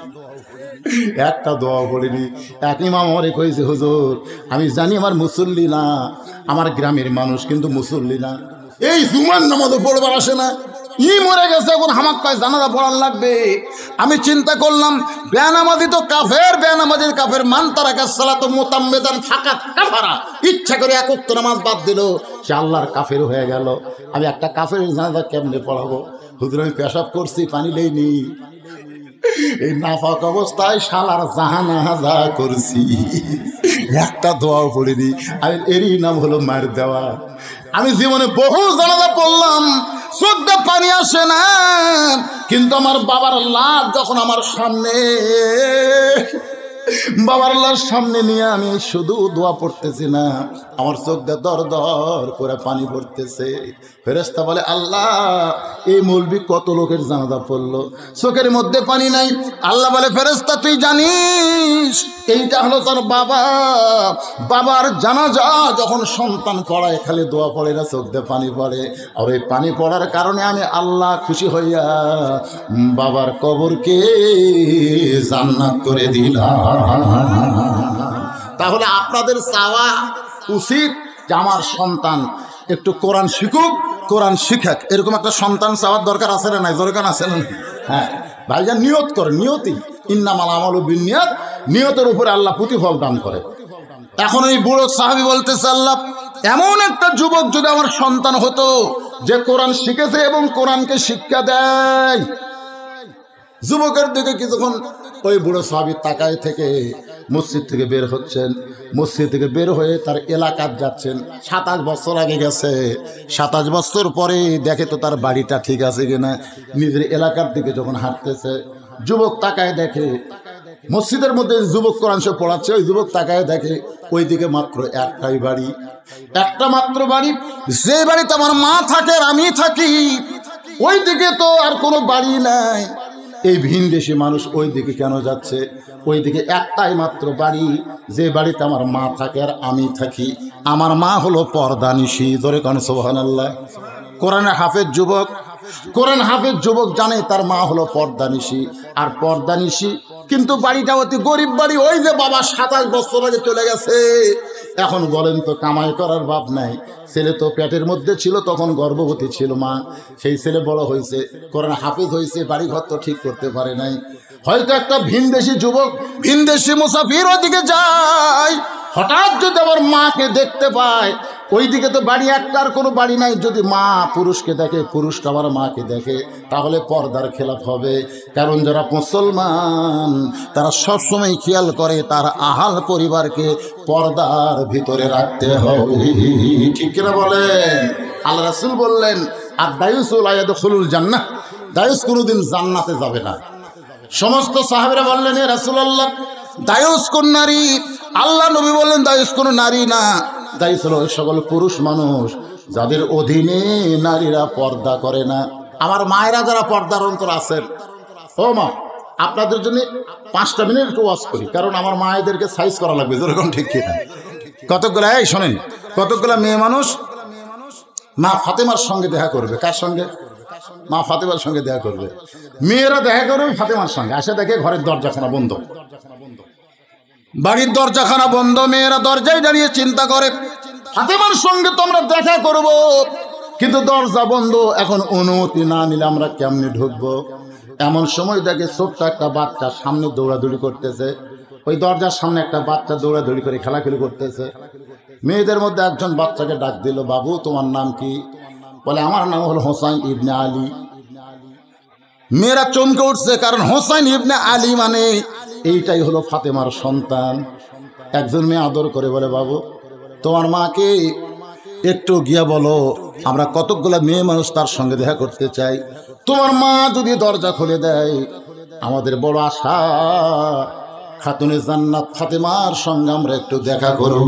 এক ইমাম আমারে কইছে হুজুর আমি জানি আমার মুসল্লি না, আমার গ্রামের মানুষ কিন্তু মুসল্লি না, এই জুমার নামাজও পড়বার আসে না, ই মরে গেছে, এখন হামাক কয় জানাজা পড়ার লাগবে। আমি চিন্তা করলাম বেনামাজি তো কাফের, বেনামাজির কাফের, মান তারাকা সালাত মুতাম্মিদান ফাকাত কাফারা, ইচ্ছা করে 1 ওয়াক্ত নামাজ বাদ দিল সে আল্লাহর কাফের হয়ে গেল। আমি একটা কাফের জানাজা কেমনে পড়াবো? হুজুর আমি পেশাব করছি, পানি লইনি, এই নাফাক অবস্থায় শালার জানাজা করছি, একটা দোয়াও পড়িনি। আমি এরই নাম হলো মার দেওয়া। আমি জীবনে বহু জানাজা পড়লাম, চোখে পানি আসে না, কিন্তু আমার বাবার লাশ যখন আমার সামনে, বাবার লাশ সামনে নিয়ে আমি শুধু দোয়া পড়তেছি না, আমার চোখ দিয়ে দর দর করে পানি পড়তেছে। ফেরেশতা বলে, আল্লাহ এই মৌলবি কত লোকের জানাজা পড়লো, চোখের মধ্যে পানি নাই। আল্লাহ বলে, ফেরেশতা তুই জানিস এইটা হলো তোর বাবা, বাবার জানাজা যখন সন্তান পড়ায় খালি দোয়া পড়ে না, চোখ দিয়ে পানি পড়ে। আর ওই পানি পড়ার কারণে আমি আল্লাহ খুশি হইয়া বাবার কবরকে জান্নাত করে দিলাম। তাহলে আপনাদের চাওয়া উচিত যে আমার সন্তান একটু কোরআন শিখুক, কোরআন শিখাক, এরকম একটা সন্তান চাওয়ার দরকার আছে না নাই? দরকার আছে না? হ্যাঁ ভাইজান, নিয়ত করে, নিয়তি ইন্নামাল আমালু বিন্নিয়াত, নিয়তের উপরে আল্লাহ প্রতিফল দান করে। এখন এই বুড়ো সাহাবী বলতেছে, আল্লাহ এমন একটা যুবক যদি আমার সন্তান হতো যে কোরআন শিখেছে এবং কোরআনকে শিক্ষা দেয়। যুবকের দিকে কিছুক্ষণ ওই বুড়ো সাহাবী তাকায় থেকে মসজিদ থেকে বের হচ্ছেন। মসজিদ থেকে বের হয়ে তার এলাকার যাচ্ছেন। 27 বছর আগে গেছে, 27 বছর পরে দেখে তো তার বাড়িটা ঠিক আছে কিনা। নিজের এলাকার দিকে যখন হাঁটতেছে, যুবক তাকায় দেখে মসজিদের মধ্যে যুবক কোরআন শরীফ পড়াচ্ছে, ওই যুবক তাকায় দেখে ওই দিকে মাত্র একটাই বাড়ি, একটা মাত্র বাড়ি, যে বাড়িতে আমার মা থাকে আর আমি থাকি, ওই দিকে তো আর কোনো বাড়ি নাই। এই ভিনদেশি মানুষ ওই দিকে কেন যাচ্ছে? ওই দিকে একটাই মাত্র বাড়ি, যে বাড়িতে আমার মা থাকে আর আমি থাকি। আমার মা হলো পর্দানিশী। ধরে কোন সুবহানাল্লাহ। কোরআনের হাফেজ যুবক, কোরআন হাফেজ যুবক জানে তার মা হলো পর্দানিশী, আর পর্দানিশী কিন্তু বাড়িটা অতি গরিব বাড়ি। ওই যে বাবা 27 বছর আগে চলে গেছে, এখন বলেন তো কামাই করার ভাব নাই। ছেলে তো পেটের মধ্যে ছিল, তখন গর্ভবতী ছিল মা, সেই ছেলে বড় হয়েছে, কোরআন হাফেজ হয়েছে, বাড়ি ঘর তো ঠিক করতে পারে নাই। হয়তো একটা ভিনদেশি যুবক, ভিনদেশি মুসাফির ওদিকে যায়, হঠাৎ যদি আমার মাকে দেখতে পায়, ওইদিকে তো বাড়ি একটার কোনো বাড়ি নাই। যদি মা পুরুষকে দেখে, পুরুষটা আবার মাকে দেখে, তাহলে পর্দার খেলাফ হবে। কারণ যারা মুসলমান তারা সবসময় খেয়াল করে তার আহাল পরিবারকে পর্দার ভিতরে রাখতে হবে। ঠিক কিনা বলেন? আল্লাহ রাসূল বললেন, আর দায়ুস লা ইয়াদখুলুল জান্নাহ, দায়ুস কোনোদিন জান্নাতে যাবে না। সমস্ত সাহাবীরা বললেন, এ রাসূলুল্লাহ দায়ুস কোন নারী? আল্লাহ নবী বললেন, দায়ুস কোন নারী না, দায়ুস হলো সকল পুরুষ মানুষ যাদের অধীনে নারীরা পর্দা করে না। আমার মায়েরা যারা পর্দার অন্তর আছেন, ও মা, আপনাদের জন্য 5টা মিনিট একটু ওয়াজ করি, কারণ আমার মায়েদেরকে সাইজ করা লাগবে। যেরকম ঠিক কিনা? কতগুলা, এই শোনেন, কতগুলা মেয়ে মানুষ মা ফাতেমার সঙ্গে দেখা করবে। কার সঙ্গে? মা ফাতেমার সঙ্গে দেখা করবে। মেয়েরা দেখা করবে ফাতেমার সঙ্গে, আসে দেখে ঘরের দরজাখানা বন্ধ, বাড়ির দরজাখানা বন্ধ। মেয়েরা দরজায় দাঁড়িয়ে চিন্তা করে, ফাতেমার সঙ্গে তো আমরা দেখা করব, কিন্তু দরজা বন্ধ, এখন অনুমতি না নিলে আমরা কেমনে ঢুকবো? এমন সময় দেখে ছোট্ট একটা বাচ্চা সামনে দৌড়াদৌড়ি করতেছে। ওই দরজার সামনে একটা বাচ্চা দৌড়াদৌড়ি করে খেলাখেলি করতেছে। মেয়েদের মধ্যে একজন বাচ্চাকে ডাক দিল, বাবু তোমার নাম কি? বলে, আমার নাম হলো হোসাইন ইবনে আলী। মেয়েরা চমকে উঠছে, কারণ হোসাইন ইবনে আলী মানে এইটাই হলো ফাতেমার সন্তান। একজন মেয়ে আদর করে বলে, বাবু তোমার মাকে একটু গিয়া বলো, আমরা কতকগুলা মেয়ে মানুষ তার সঙ্গে দেখা করতে চাই। তোমার মা যদি দরজা খুলে দেয়, আমাদের বড় আশা খাতুনে জান্নাত ফাতেমার সঙ্গে আমরা একটু দেখা করব।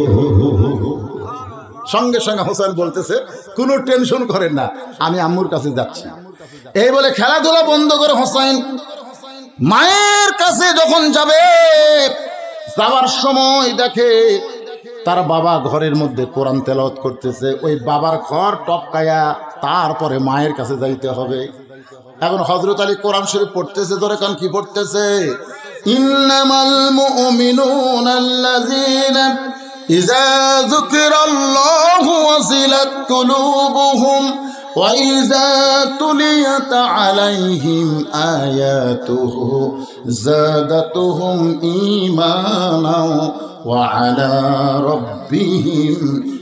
সঙ্গে সঙ্গে হোসেন বলতেছে, কোনো টেনশন করেন না, আমি আম্মুর কাছে যাচ্ছি। এই বলে খেলাধুলা বন্ধ করে হোসেন মায়ের কাছে যখন যাবে, যাওয়ার সময় দেখে তার বাবা ঘরের মধ্যে কোরআন তেলাওয়াত করতেছে। ওই বাবার ঘর টপকায়া তারপরে মায়ের কাছে যাইতে হবে। এখন হযরত আলী কোরআন শরীফ পড়তেছে। ধরে কান কি পড়তেছে? ইন্নামাল মুমিনুনা আল্লাযীনা ইযা যুকিরাল্লাহু ওয়াজিলাত কুলুবুহুম ওয়া ইযা তুলিয়াত আলাইহিম আয়াতুহু যাদাতুহুম ঈমানাও ওয়া আলা রাব্বিহিম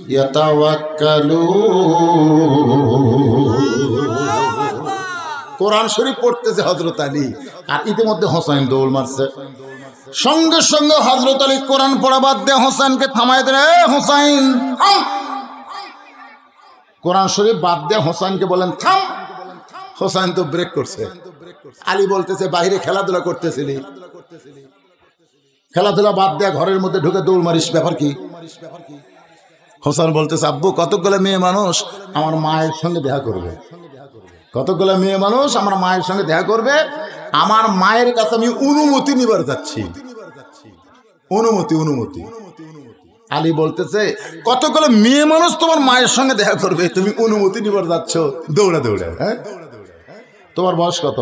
ইয়াতাওয়াক্কালুন। কোরআন শরীফ পড়তেছে হযরত আলী, আর ইতিমধ্যে হোসেন দৌড় মারছে। সঙ্গে সঙ্গে হযরত আলী কোরআন পড়া বাদ দিয়ে হোসেনকে থামায় দেন, হোসেন থাম। কোরআন শরীফ বাদ দিয়ে হোসেনকে বলেন থাম। হোসেন তো ব্রেক করছে। আলী বলতেছে, বাইরে খেলাধুলা করতেছিলি, খেলাধুলা বাদ দেয়া ঘরের মধ্যে ঢুকে দৌড় মারিস, ব্যাপার কি? হোসেন বলতেছে, আব্বু কতগুলো মেয়ে মানুষ আমার মায়ের সঙ্গে দেখা করবে, কতগুলো মেয়ে মানুষ আমার মায়ের সঙ্গে দেখা করবে, আমার মায়ের কাছে আমি অনুমতি নিবার যাচ্ছি। অনুমতি অনুমতি আলী বলতেছে, কতগুলো মেয়ে মানুষ তোমার মায়ের সঙ্গে দেখা করবে, তুমি অনুমতি নিবার যাচ্ছ দৌড়া দৌড়া? হ্যাঁ, তোমার বয়স কত?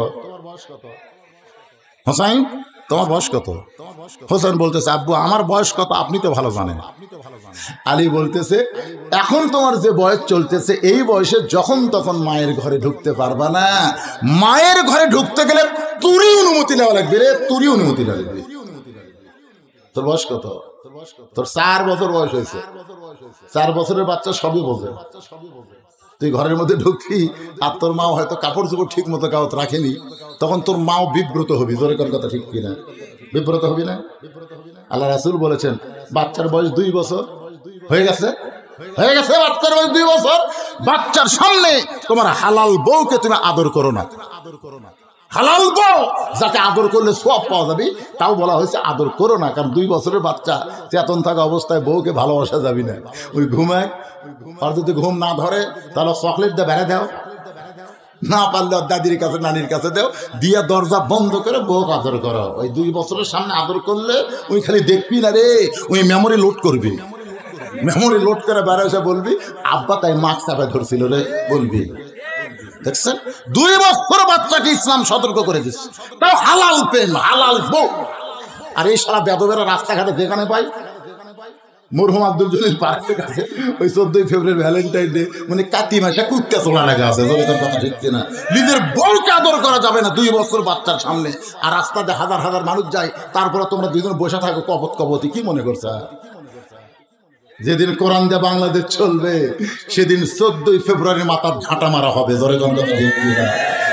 হোসেন তোমার বয়স কত? হোসেন বলতেছে, আব্বু আমার বয়স কত আপনি তো ভালো জানেন। আলী বলতেছে, এখন তোমার যে বয়স চলতেছে এই বয়সে যখন তখন মায়ের ঘরে ঢুকতে পারবা না, মায়ের ঘরে ঢুকতে গেলে তোরই অনুমতি নেওয়া লাগবে রে, তোরই অনুমতি নেওয়া লাগবে। তোর বয়স কত? তোর 4 বছর বয়স হয়েছে। 4 বছরের বাচ্চা সবই বোঝে। তুই ঘরের মধ্যে ঢুকবি আর তোর মা হয়তো কাপড় চোপড় ঠিক মতো কাউত রাখেনি, তখন তোর মাও বিব্রত হবি। জোরে কর কথা, ঠিক কিনা? বিব্রত হবি না? আল্লাহ রাসূল বলেছেন, বাচ্চার বয়স 2 বছর হয়ে গেছে, হয়ে গেছে বাচ্চার বয়স 2 বছর, বাচ্চার সামনে তোমার হালাল বউকে তুমি আদর করো না। হালাল বউ যাকে আদর করলে সওয়াব পাওয়া যাবে, তাও বলা হয়েছে আদর করো না, কারণ 2 বছরের বাচ্চা চেতন থাকা অবস্থায় বউকে ভালোবাসা যাবে না। ওই ঘুমায়, আর যদি ঘুম না ধরে তাহলে চকলেট দিয়ে বেড়ে দাও, না পারলে দাদির কাছে নানির কাছে দাও, দিয়ে দরজা বন্ধ করে বউকে আদর করো। ওই 2 বছরের সামনে আদর করলে ওই খালি দেখবি না রে, ওই মেমোরি লোড করবি, মেমোরি লোড করে বেড়ে এসে বলবি, আব্বা তাই মাছ চাপে ধরছিল রে, বলবি। দেখছেন, 2 বছর বাচ্চাকে ইসলাম সতর্ক করে দিচ্ছে, তাও হালাল প্রেম, হালাল বউ। আর এই সারা বেদবেরা রাস্তাঘাটে যেখানে পাই, মরহুম আব্দুল জলিল পার্কের কাছে ওই 14 ফেব্রুয়ারি ভ্যালেন্টাইন ডে মানে কাতি মাসে কুত্তে তোলা লাগা আছে। কথা ঠিক না? নিজের বউকে আদর করা যাবে না 2 বছর বাচ্চার সামনে। আর রাস্তাতে হাজার হাজার মানুষ যায়, তারপরে তোমরা 2 জন বসে থাকো কপত কপতি, কি মনে করছো? যেদিন কোরআন দিয়ে বাংলাদেশ চলবে সেদিন 14 ফেব্রুয়ারি মাথার ঝাঁটা মারা হবে। জোরে কথা ঠিক না?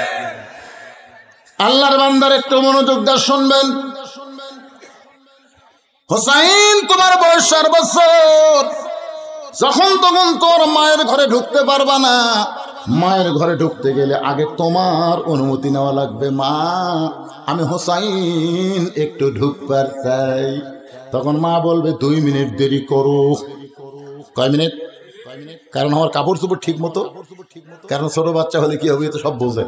আল্লাহর বান্দার একটু মনোযোগ দিয়ে শুনবেন। হোসাইন তোমার বয়স 4 বছর, যখন তখন তোর মায়ের ঘরে ঢুকতে পারবা না। মায়ের ঘরে ঢুকতে গেলে আগে তোমার অনুমতি নেওয়া লাগবে। মা, আমি হোসাইন একটু ঢুকবার চাই। তখন মা বলবে 2 মিনিট দেরি করো। কয় মিনিট? কারণ আমার কাপড় চোপড় ঠিক মতো, কারণ ছোট বাচ্চা হলে কি হবে তো সব বোঝে।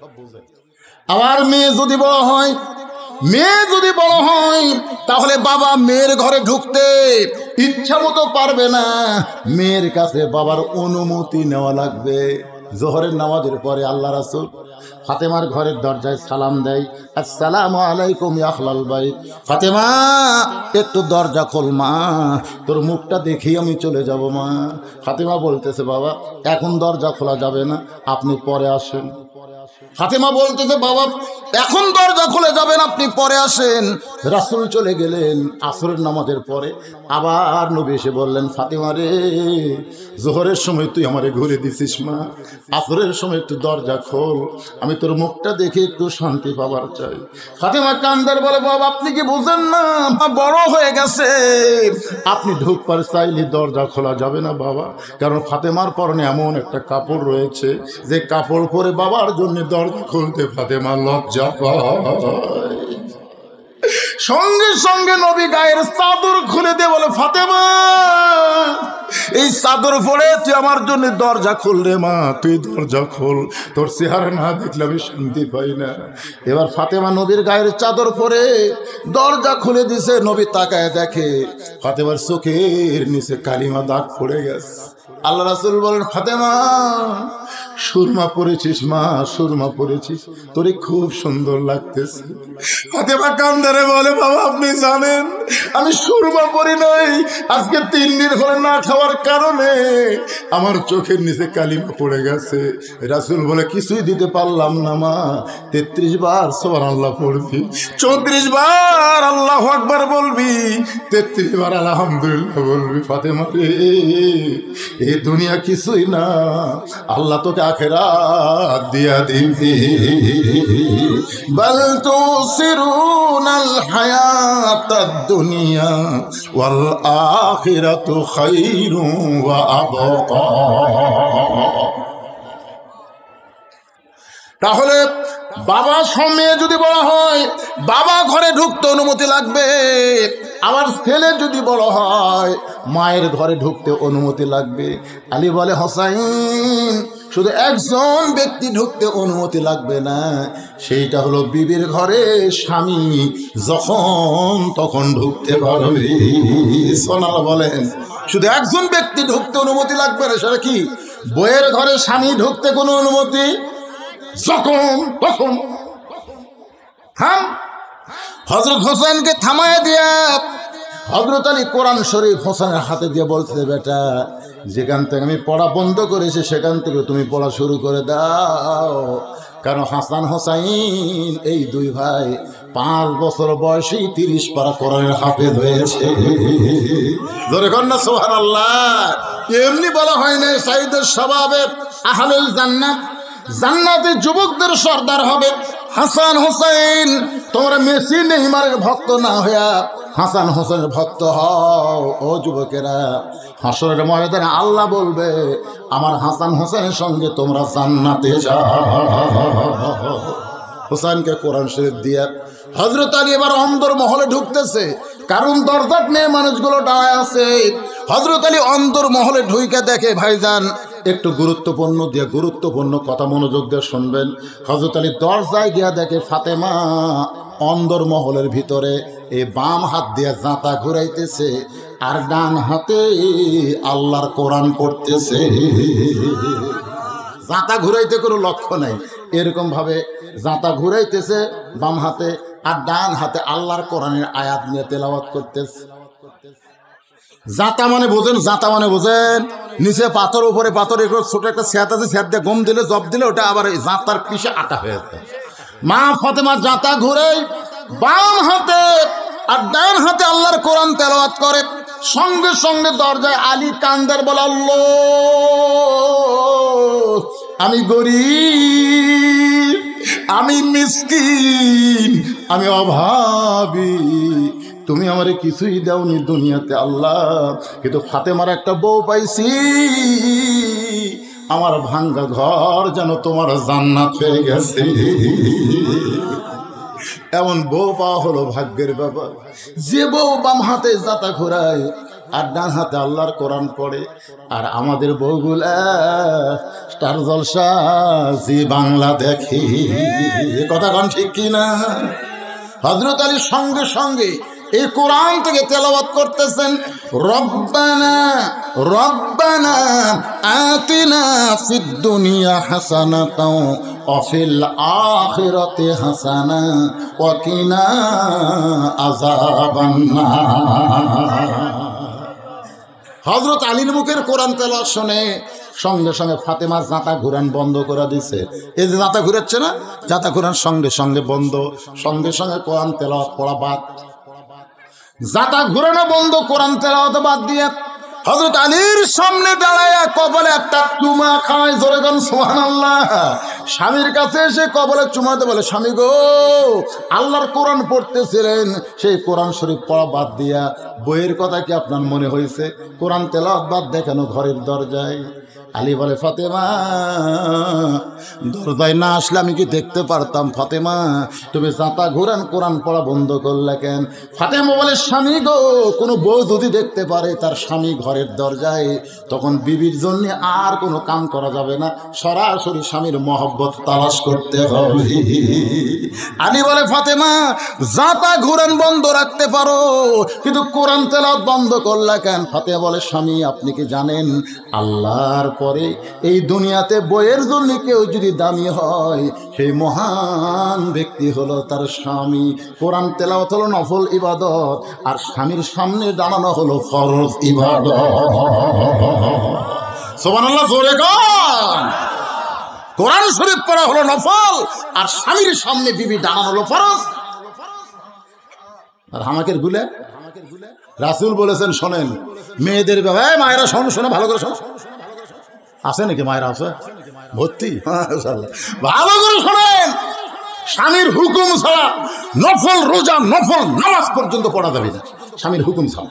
আবার মেয়ে যদি বড় হয়, মেয়ে যদি বড় হয় তাহলে বাবা মেয়ের ঘরে ঢুকতে ইচ্ছা মতো পারবে না, মেয়ের কাছে বাবার অনুমতি নেওয়া লাগবে। জোহরের নামাজের পরে আল্লাহ রাসূল ফাতেমার ঘরের দরজায় সালাম দেয়, আসসালামু আলাইকুম ইয়া আহলাল বাইত। ফাতেমা, একটু দরজা খোল মা, তোর মুখটা দেখি আমি চলে যাব মা। ফাতেমা বলতেছে, বাবা এখন দরজা খোলা যাবে না, আপনি পরে আসেন। ফাতেমা বলতেছে, বাবা এখন দরজা খুলে যাবেন, আপনি পরে আসেন। রাসূল চলে গেলেন আসরের নামাজের পরে। আবার নবী এসে বললেন, ফাতেমা রে, জোহরের সময় তুই আমারে ঘুরে দিছিস মা, আসরের সময় একটু দরজা খোল, আমি তোর মুখটা দেখে একটু শান্তি পাবার চাই। ফাতেমা কান্দার বলে, বাবা আপনি কি বুঝেন না, বড় হয়ে গেছে, আপনি ঢুকবার চাইলে দরজা খোলা যাবে না বাবা, কারণ ফাতেমার পরনে এমন একটা কাপড় রয়েছে যে কাপড় পরে বাবার জন্য দরজা খুলতে ফাতেমা লজ্জা পায়। সঙ্গে সঙ্গে নবী গায়ের চাদর খুলে দিয়ে বলে, ফাতেমা এই চাদর পরে তুই আমার জন্য দরজা খুললে মা, তুই দরজা খোল, তোর চেহারা না দেখলে আমি শান্তি পাই না। এবার ফাতেমা নবীর গায়ের চাদর পরে দরজা খুলে দিছে। নবী তাকায় দেখে ফাতেমার চোখের নিচে কালিমা দাগ পড়ে গেছে। আল্লাহ রাসূল বলেন, ফাতেমা সুরমা পরেছিস মা, সুরমা পরেছিস, তোরে খুব সুন্দর লাগতেছে। ফাতেমা কান্দারে বলে, বাবা আপনি জানেন আমি সুরমা পরি নাই, আজকে 3 দিন হলে না খাওয়ার কারণে আমার চোখের নিচে কালিমা পড়ে গেছে। রাসূল বলে, কিছুই দিতে পারলাম না মা, 33 বার সুবহানাল্লাহ পড়বি, 34 বার আল্লাহু আকবার বলবি, 33 বার আলহামদুলিল্লাহ বলবি। ফাতেমা রে, এই দুনিয়া কিছুই না, আল্লাহ তোকে আখিরাত দিয়া দিবি। বাল তুসিরুনাল হায়াতাদ দুনিয়া ওয়াল আখিরাতু খায়রুন ওয়া আবকা। তাহলে বাবা সামনে যদি বলা হয় বাবা ঘরে ঢুকতে অনুমতি লাগবে, আবার ছেলে যদি বড় হয় মায়ের ঘরে ঢুকতে অনুমতি লাগবে। আলী বলে হোসাইন শুধু একজন ব্যক্তি ঢুকতে অনুমতি লাগবে না, সেইটা হলো বিবির ঘরে স্বামী যখন তখন ঢুকতে পারবে। সোনাল বলেন শুধু একজন ব্যক্তি ঢুকতে অনুমতি লাগবে না, সেটা কি? বইয়ের ঘরে স্বামী ঢুকতে কোনো অনুমতি যখন তখন। হ্যাঁ, হযরত হোসেনকে থামায় দিয়া হযরত আলী কোরআন শরীফ হোসেনের হাতে দিয়ে বলতে, বেটা যেখান থেকে আমি পড়া বন্ধ করেছি সেখান থেকে তুমি পড়া শুরু করে দাও, কারণ হাসান হোসাইন এই দুই ভাই 5 বছর বয়সেই 30 পারা কোরআনের হাফেজ হয়েছে। ধরে কর না সুবহানাল্লাহ। এমনি বলা হয় না সাইদের স্বভাবে আহলুল জান্নাত, জান্নাতি যুবকদের সর্দার হবে হাসান হোসেন। তোমরা মেসি নেইমারের ভক্ত না হইয়া হাসান হোসেনের ভক্ত হও। ও যুবকেরা, হাসরের ময়দানে আল্লাহ বলবে আমার হাসান হোসেনের সঙ্গে তোমরা জান্নাতে যাও। হোসেনকে কোরআন শরীফ দিয়া হযরত আলী এবার অন্দর মহলে ঢুকতেছে, কারণ দরজার মেয়ে মানুষগুলো দাঁড়ায় আছে। হযরত আলী অন্দর মহলে ঢুইকে দেখে, ভাইজান একটু গুরুত্বপূর্ণ কথা মনোযোগ দিয়ে শুনবেন। হযরত আলী দরজায় গিয়া দেখে ফাতেমা অন্দর মহলের ভিতরে এই বাম হাত দিয়ে জাঁতা ঘুরাইতেছে আর ডান হাতে আল্লাহর কোরআন পড়তেছে। জাঁতা ঘুরাইতে কোনো লক্ষ্য নাই, এরকম ভাবে জাঁতা ঘুরাইতেছে বাম হাতে আর ডান হাতে আল্লাহর কোরআনের আয়াত নিয়ে তেলাওয়াত করতেছে। জাঁতা মানে বোঝেন? জাঁতা মানে বোঝেন নিচে পাথর, উপরে পাথর, এগুলো ছোট একটা স্যাত আছে, স্যাত দিয়ে গম দিলে জব দিলে ওটা আবার এই জাঁতার পিছে আটা হয়ে যায়। মা ফাতেমা জাঁতা ঘুরে বাম হাতে আর ডান হাতে আল্লাহর কোরআন তেলাওয়াত করে। সঙ্গে সঙ্গে দরজায় আলী কান্দার বলে, আল্লাহ আমি গরিব, আমি মিসকিন, আমি অভাবী, তুমি আমারে কিছুই দাওনি দুনিয়াতে আল্লাহ, কিন্তু ফাতেমার একটা বউ পাইছি, আমার ভাঙ্গা ঘর যেন তোমার জান্নাত হয়ে গেছে। এমন বউ পাওয়া হলো ভাগ্যের ব্যাপার, যে বউ বাম হাতে জাতা ঘোরায় আর ডান হাতে আল্লাহর কোরআন পড়ে। আর আমাদের বউগুলা স্টার জলসা জি বাংলা দেখে, কথা কোন ঠিক কিনা? হযরত আলী সঙ্গে সঙ্গে এই কোরআন থেকে তেলাওয়াত করতেছেন, রব্বানা রব্বানা আতিনা ফিদ দুনিয়া হাসানাতাও ওয়া ফিল আখিরাতি হাসানা ওয়া কিনা আযাবান্নার। হযরত আলীর মুখের কোরআন তেলাওয়াত শুনে সঙ্গে সঙ্গে ফাতেমার জাঁতা ঘুরান বন্ধ করে দিছে। এই যে জাঁতা ঘুরাচ্ছে না, জাঁতা ঘুরান সঙ্গে সঙ্গে বন্ধ, সঙ্গে সঙ্গে কোরআন তেলাওয়াত পড়া বাদ। জাঁতা ঘুরানো বন্ধ, কোরআন তেলাওয়াত বাদ দিয়ে হযরত আলীর সামনে দাঁড়ায়া কপালে একটা চুমা খায়। জোরে গান সুবহানাল্লাহ। স্বামীর কাছে এসে কপালে চুমাতে বলে, স্বামী গো, আল্লাহর কোরআন পড়তেছিলেন, সেই কোরআন শরীফ পড়া বাদ দিয়া বইয়ের কথা কি আপনার মনে হয়েছে? কোরআন তেলাওয়াত বাদ দেখানো ঘরের দরজায়। আলী বলে, ফাতেমা দরজায় না আসলে আমি কি দেখতে পারতাম? ফাতেমা তুমি জাঁতা ঘুরান কোরআন পড়া বন্ধ করলে কেন? ফাতেমা বলে, স্বামী গো, কোনো বউ যদি দেখতে পারে তার স্বামী ঘরের দরজায়, তখন বিবির জন্য আর কোনো কাম করা যাবে না, সরাসরি স্বামীর মহব্বত তালাশ করতে হবে। আলী বলে, ফাতেমা জাঁতা ঘুরান বন্ধ রাখতে পারো, কিন্তু কোরআন তেলাওয়াত বন্ধ করলে কেন? ফাতেমা বলে, স্বামী আপনি কি জানেন আল্লাহর পরে এই দুনিয়াতে বইয়ের জন্য কেউ যদি দামি হয়, সেই মহান ব্যক্তি হলো তার স্বামী। কোরআন তেলাওয়াত হলো নফল ইবাদত, আর স্বামীর সামনে দাঁড়ানো হলো ফরজ ইবাদত। সুবহানাল্লাহ, জোরে গান। কোরআন শরীফ পড়া হলো নফল, আর স্বামীর সামনে বিবি দাঁড়ানো হলো ফরজ। আর হামাকের গুলে রাসূল বলেছেন, শোনেন মেয়েদের ব্যাপারে, মায়েরা শোনো, শোনো ভালো করে শোনো। আছে নাকি মায়েরা? আছে ভর্তি, ভালো করে শোনেন। স্বামীর হুকুম ছাড়া নফল রোজা, নফল নামাজ পর্যন্ত পড়া যাবে না, স্বামীর হুকুম ছাড়া।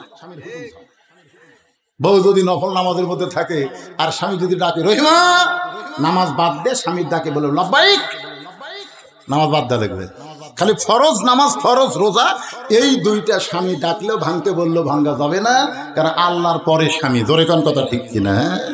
বউ যদি নফল নামাজের মধ্যে থাকে আর স্বামী যদি ডাকে রহিমা, নামাজ বাদ দে, স্বামীর ডাকে বলে লাব্বাইক, নামাজ বাদ দেওয়া লাগবে। খালি ফরজ নামাজ, ফরজ রোজা, এই দুইটা স্বামী ডাকলেও ভাঙতে বললেও ভাঙ্গা যাবে না, কারণ আল্লাহর পরে স্বামী। জোরে কোন কথা ঠিক কিনা?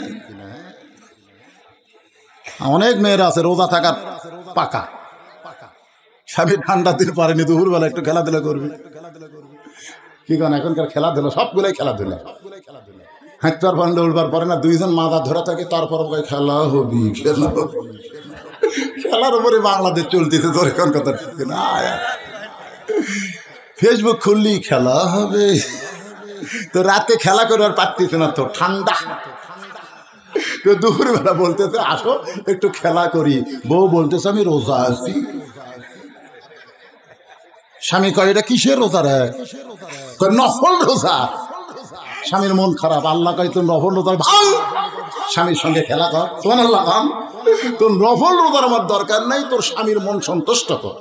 অনেক মেয়েরা আছে রোজা থাকার পাকা, স্বামী ঠান্ডা দিন পারেনি, দুপুরবেলা একটু খেলাধুলা করবে। কি কারণ এখনকার খেলাধুলা সবগুলোই খেলাধুলা, হাঁটবার পারলে উঠবার পরে না, দুইজন মাথা ধরা থাকে, তারপর খেলা হবি, খেলা হবি, খেলার উপরে বাংলাদেশ চলতেছে। তোর কোন কথা ঠিক না? ফেসবুক খুললি খেলা হবে, তো রাতে খেলা করে আর পারতেছে না, তো ঠান্ডা, তো দুপুরবেলা বলতেছে আসো একটু খেলা করি, বউ বলতেছে আমি রোজা আছি। স্বামী কয় এটা কিসের রোজা রে? নফল রোজা। স্বামীর মন খারাপ, আল্লাহ কয় তুমি নফল রোজার ভাঙ, স্বামীর সঙ্গে খেলা কর। সুবহানাল্লাহ, তোর নফল রোজার আমার দরকার নাই, তোর স্বামীর মন সন্তুষ্ট কর।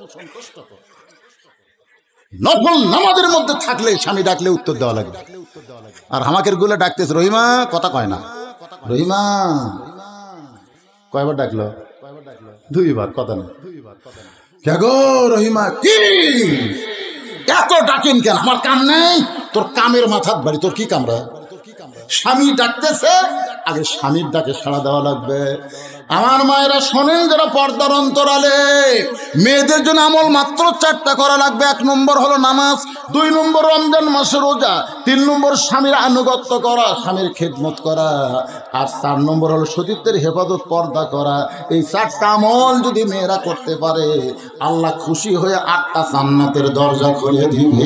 নফল নামাজের মধ্যে থাকলে স্বামী ডাকলে উত্তর দেওয়া লাগবে। আর আমাকের গুলো ডাকতেছে রহিমা, কথা কয় না। রহিমা কয়বার ডাকলো? দুইবার, কথা না। কে গো রহিমা, কি এত ডাকেন কেন? আমার কাম নেই? তোর কামের মাথার বাড়ি, তোর কি কামরা? স্বামী ডাকতেছে, আগে স্বামীর ডাকে সাড়া দেওয়া লাগবে। আমার মায়েরা শোনেন যারা পর্দার অন্তরালে, মেয়েদের জন্য আমল মাত্র 4টা করা লাগবে। 1 নম্বর হলো নামাজ, 2 নম্বর রমজান মাসে রোজা, 3 নম্বর স্বামীর আনুগত্য করা, স্বামীর খেদমত করা, আর 4 নম্বর হলো সতীত্বের হেফাজত, পর্দা করা। এই 4টা আমল যদি মেয়েরা করতে পারে, আল্লাহ খুশি হয়ে 8টা জান্নাতের দরজা খুলে দিবে।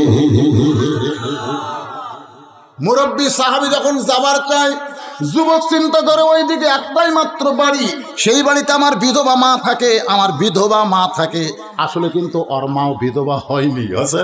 মুরব্বী সাহাবী যখন যাবার চায়, যুবক চিন্তা করে ওইদিকে একটাই মাত্র বাড়ি, সেই বাড়িতে আমার বিধবা মা থাকে, আমার বিধবা মা থাকে। আসলে কিন্তু ওর মাও বিধবা হয়নি, আছে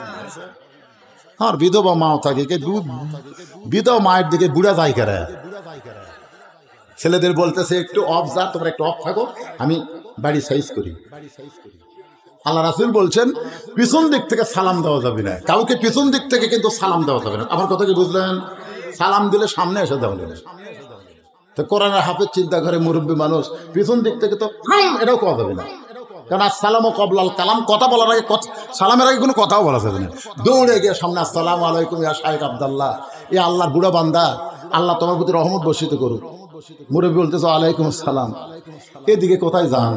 আর বিধবা মাও থাকে। বিধবা মায়ের দিকে বুড়া যায় কেন? ছেলেদের বলতেছে একটু অফ যা, তোমরা একটু অফ থাকো, আমি বাড়ি সাইজ করি। আল্লাহ রাসূল বলছেন পিছন দিক থেকে সালাম দেওয়া যাবে না, কাউকে পিছন দিক থেকে কিন্তু সালাম দেওয়া যাবে না। আমার কথা কি বুঝলেন? সালাম দিলে সামনে এসে দেওয়া যাবে। তো কোরআনের হাফেজ চিন্তা করে মুরব্বী মানুষ, পিছন দিক থেকে তো এটাও কওয়া যাবে না, কারণ আসসালামু কবলাল কালাম, কথা বলার আগে, সালামের আগে কোনো কথাও বলা যাবে না। দৌড়ে গিয়ে সামনে আসসালামু আলাইকুম ইয়া শাইখ আব্দুল্লাহ, এ আল্লাহর বুড়া বান্দা, আল্লাহ তোমার প্রতি রহমত বর্ষিত করুক। মুরব্বী বলতেছে ওয়ালাইকুম আসসালাম। এদিকে কোথায় যান?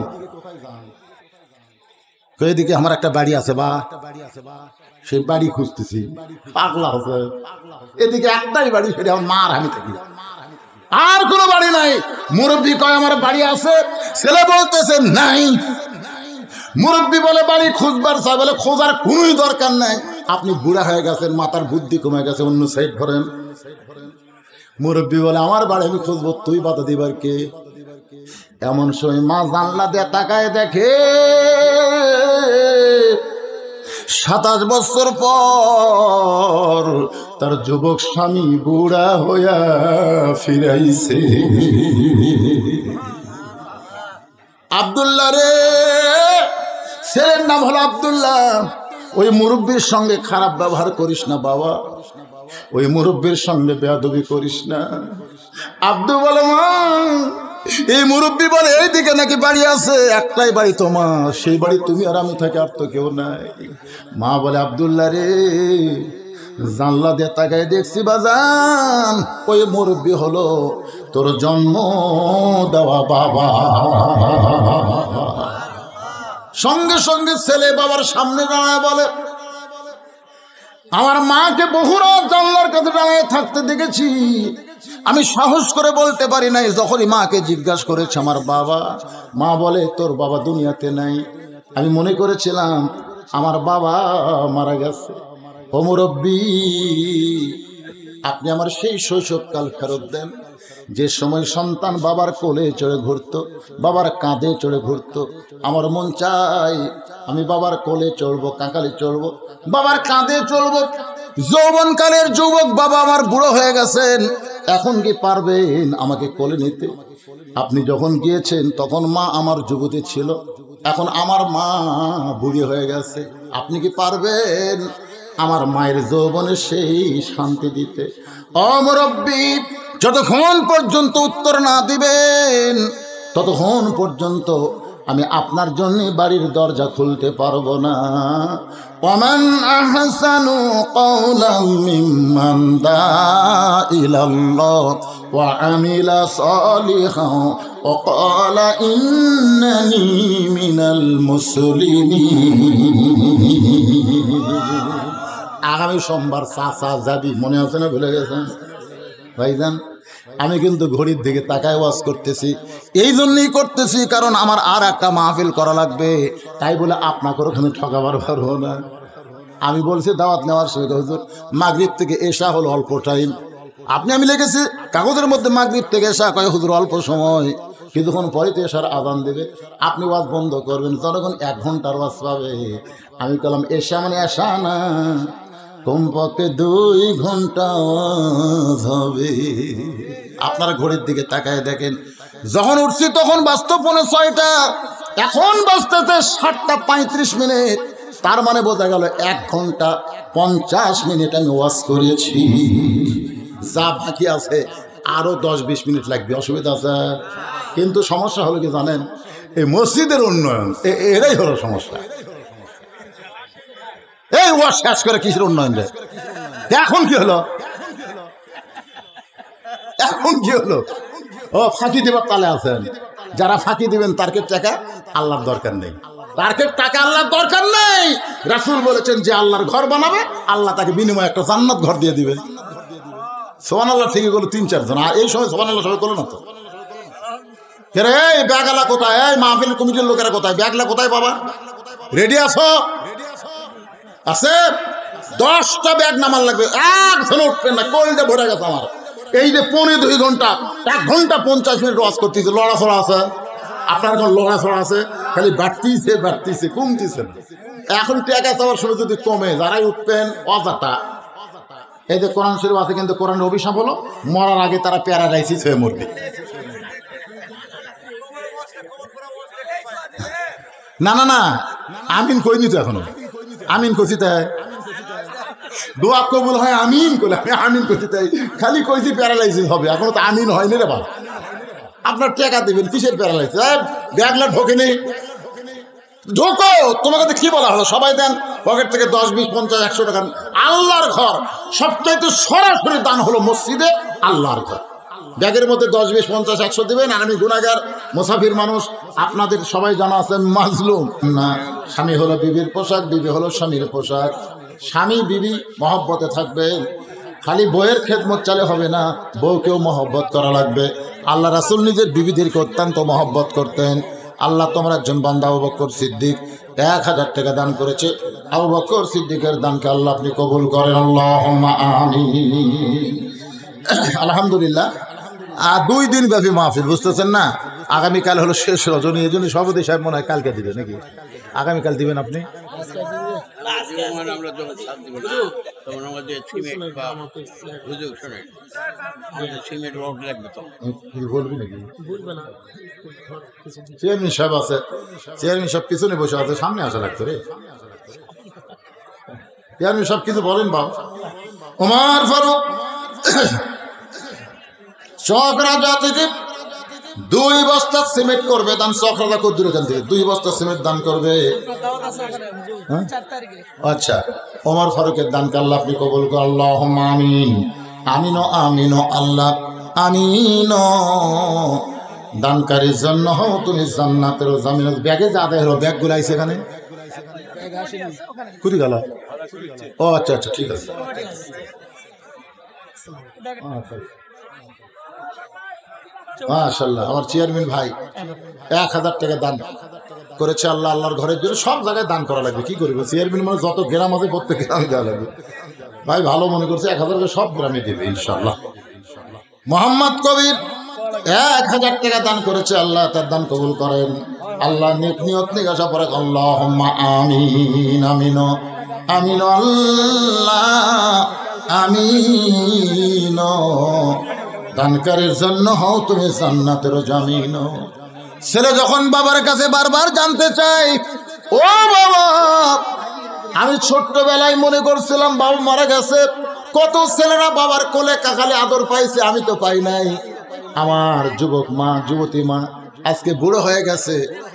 এদিকে আমার একটা বাড়ি আছে বা, সেই বাড়ি খুঁজতেছি। পাগলা হচ্ছে, এদিকে একটাই বাড়ি, সেটা আমার মার, আমি থাকি, আর কোনো বাড়ি নাই। মুরব্বী কয় আমার বাড়ি আছে, ছেলে বলতেছে নাই। মুরব্বী বলে বাড়ি খুঁজবার চাই, বলে খোঁজার কোনোই দরকার নাই, আপনি বুড়া হয়ে গেছেন, মাথার বুদ্ধি কমে গেছে, অন্য সাইড ধরেন। মুরব্বী বলে আমার বাড়ি আমি খুঁজবো, তুই বাধা দিবার কে? এমন সময় মা জানলা দিয়ে তাকায় দেখে 27 বছর পর তার যুবক স্বামী বুড়া হইয়া ফিরাইছে। আব্দুল্লাহ রে, ছেলের নাম হলো আব্দুল্লাহ। ওই মুরব্বীর সঙ্গে খারাপ ব্যবহার করিস না বাবা, ওই মুরব্বীর সঙ্গে বেয়াদবি করিস না। আব্দু বলে মা, এই মুরব্বী বলে এইদিকে নাকি বাড়ি আছে, একটাই বাড়ি তোমার, সেই বাড়ি তুমি আর আমি থাকি, আর তো কেউ নাই। মা বলে আব্দুল্লাহ রে, জানলা দিয়ে তাকায় দেখছি বাজান, ওই মুরব্বী হলো তোর জন্ম দেওয়া বাবা। সঙ্গে সঙ্গে ছেলে বাবার সামনে দাঁড়ায় বলে আমার মাকে বহু রাত জানলার কাছে দাঁড়ায় থাকতে দেখেছি, আমি সাহস করে বলতে পারি নাই। যখনই মাকে জিজ্ঞাসা করেছে আমার বাবা, মা বলে তোর বাবা দুনিয়াতে নাই, আমি মনে করেছিলাম আমার বাবা মারা গেছে। ও মুরব্বী, আপনি আমার সেই শৈশবকাল ফেরত দেন, যে সময় সন্তান বাবার কোলে চড়ে ঘুরতো, বাবার কাঁধে চড়ে ঘুরতো। আমার মন চাই আমি বাবার কোলে চড়বো, কাঁকালে চড়বো, বাবার কাঁধে চড়বো। যৌবনকালের যুবক বাবা আমার বুড়ো হয়ে গেছেন, এখন কি পারবেন আমাকে কোলে নিতে? আপনি যখন গিয়েছেন তখন মা আমার যুবতী ছিল, এখন আমার মা বুড়ি হয়ে গেছে, আপনি কি পারবেন আমার মায়ের যৌবনে সেই শান্তি দিতে? ও মুরব্বী, যতক্ষণ পর্যন্ত উত্তর না দিবেন ততক্ষণ পর্যন্ত আমি আপনার জন্য বাড়ির দরজা খুলতে পারবো না। ওমান আহসানু কওলাম মিম্মান দা ইলাল্লাহ ওয়া আমিলা সালিহান ওয়া ক্বালা ইন্নানি মিনাল মুসলিমিন। আগামী সোমবার চাচা যাবি, মনে আছে না? ভুলে গেছেন ভাইজান? আমি কিন্তু ঘড়ির দিকে তাকায় ওয়াজ করতেছি, এই জন্যই করতেছি কারণ আমার আর একটা মাহফিল করা লাগবে, তাই বলে আপনাকে ওখানে ঠকাবার পারবো না। আমি বলছি দাওয়াত নেওয়ার সময়, হুজুর মাগরিব থেকে এশা হলো অল্প টাইম, আমি লিখেছি কাগজের মধ্যে মাগরিব থেকে এশা, কয় হুজুর অল্প সময়, কিছুক্ষণ পরে তো এশার আজান দেবে, আপনি ওয়াজ বন্ধ করবেন, তখন 1 ঘন্টার ওয়াজ পাবে। আমি বললাম এশা মানে এশা না, কমপক্ষে 2 ঘন্টা হবে। আপনারা ঘড়ির দিকে তাকায় দেখেন, যখন উঠছি তখন বাস্তব 6:45, এখন বাজতেছে 7:35। তার মানে বোঝা গেল 1 ঘন্টা 50 মিনিট আমি ওয়াজ করেছি। যা বাকি আছে আরো 10-20 মিনিট লাগবে, অসুবিধা আছে। কিন্তু সমস্যা হলো কি জানেন, এই মসজিদের উন্নয়ন, এরাই হলো সমস্যা। এই ওয়াজ শেষ করে কিসের উন্নয়ন রে? এখন কি হলো? এখন কি হলো? ও ফাঁকি দেবার তালে আছেন। যারা ফাঁকি দিবেন তারকে টাকা আল্লাহর দরকার নেই, তারকে টাকা আল্লাহর দরকার নেই। রাসূল বলেছেন যে আল্লাহর ঘর বানাবে, আল্লাহ তাকে বিনিময়ে একটা জান্নাত ঘর দিয়ে দিবে। সুবহানাল্লাহ ঠিকই বলো 3-4 জন। এই সময় সুবহানাল্লাহ সবাই বলো না তো। এই ব্যাগলা কোথায়? এই মাহফিল কমিটির লোকেরা কোথায়? ব্যাগলা কোথায় বাবা? রেডি আছো? আছে 10টা ব্যাগ নামার লাগবে, একজন উঠবে না, কোলটা ভরে গেছে আমার। এই যে 2.5 ঘন্টা, 1 ঘন্টা 50 মিনিট ওয়াজ করতেছে, লড়াছড়া আছে। আপনার এখন লড়াছড়া আছে, খালি বাড়তিছে কমতেছে না। এখন টাকা চাওয়ার সময় যদি কমে, যারাই উঠবেন অজাতা। এই যে কোরআন শরীফ আছে, কিন্তু কোরআনের অভিশাপ হলো মরার আগে তারা প্যারালাইসিস হয়ে মরবে। না না না, আমিন কইনি তো এখনো। আমিন কইছি তাই দোয়া কবুল হয়, আমিন কইলে আমি আমিন কইছি তাই, খালি কইছি প্যারালাইসিস হবে, এখনো তো আমিন হয়নি রে বাবা। আপনার টাকা দেবেন, কিসের প্যারালাইসিস? ব্যাগলা ঢোকেনি, ঢোকো। তোমাকে তো কি বলা হলো? সবাই দেন পকেট থেকে 10, 20, 50, 100 টাকা। আল্লাহর ঘর সবচাইতে সরাসরি দান হলো মসজিদে আল্লাহর ঘর। ব্যাগের মধ্যে 10, 20, 50, 100 দিবেন। আর আমি গুনাহগার মুসাফির মানুষ, আপনাদের সবাই জানা আছে মাজলুম না। স্বামী হলো বিবির পোশাক, বিবি হলো স্বামীর পোশাক। স্বামী বিবি মহব্বতে থাকবেন, খালি বইয়ের খেদমত চালে হবে না, বউকেও মহব্বত করা লাগবে। আল্লাহ রাসূল নিজের বিবিদেরকে অত্যন্ত মহব্বত করতেন। আল্লাহ তোমার একজন বান্দা আবু বকর সিদ্দিক 1000 টাকা দান করেছে। আবু বকর সিদ্দিকের দানকে আল্লাহ আপনি কবুল করেন, আল্লাহুম্মা আমিন। আলহামদুলিল্লাহ। 2 দিন ব্যাপী মাহফিল, বুঝতেছেন না? আগামীকাল হলো শেষ রজনী, এই জন্য সভাপতি সাহেব মনে হয় কালকে দিবে নাকি? আগামীকাল দিবেন আপনি? চেয়ারম্যান সাহেব আছে, চেয়ারম্যান সাহেব পিছনে বসে আছে, সামনে আসা লাগতো রে। চেয়ারম্যান সাহেব কিছু বলেন বাবা। ওমর ফারুক চক রাজা থেকে 2 বস্তা সিমেন্ট করবে দান। চক রাজা কত দূর এখান থেকে? 2 বস্তা সিমেন্ট দান করবে। আচ্ছা, ওমর ফারুকের দানকে আল্লাহ আপনি কবুল করেন, আল্লাহুম্মা আমিন। আমিন আমিন আল্লাহ আমিন। দানকারীর জন্য হও তুমি জান্নাতের জামিন। ব্যাগে যা আদায় হলো, ব্যাগগুলো আইছে এখানে কুড়ি গেল। ও আচ্ছা আচ্ছা, ঠিক আছে। মাশাআল্লাহ, আমার চেয়ারম্যান ভাই 1000 টাকা দান করেছে। আল্লাহ আল্লাহর ঘরের জন্য সব জায়গায় দান করা লাগবে, কি করবে? চেয়ারম্যান মানে যত গ্রাম আছে প্রত্যেক গ্রামে দেওয়া লাগবে। ভাই ভালো মনে করছে, 1000 টাকা সব গ্রামে দেবে ইনশাআল্লাহ। মোহাম্মদ কবির 1000 টাকা দান করেছে, আল্লাহ তার দান কবুল করেন। আল্লাহ নেক নিয়ত নিয়ে আসা পরে আল্লাহুম্মা আমিন আমিন আমিন আল্লাহ আমিন। দানকারীর জন্য হও তুমি জান্নাতের জামিন। ছেলে যখন বাবার কাছে বারবার জানতে চাই, ও বাবা, আমি ছোট্টবেলায় মনে করছিলাম বাবা মারা গেছে। কত ছেলেরা বাবার কোলে কাকালে আদর পাইছে, আমি তো পাই নাই। আমার যুবক মা, যুবতী মা আজকে বুড়ো হয়ে গেছে,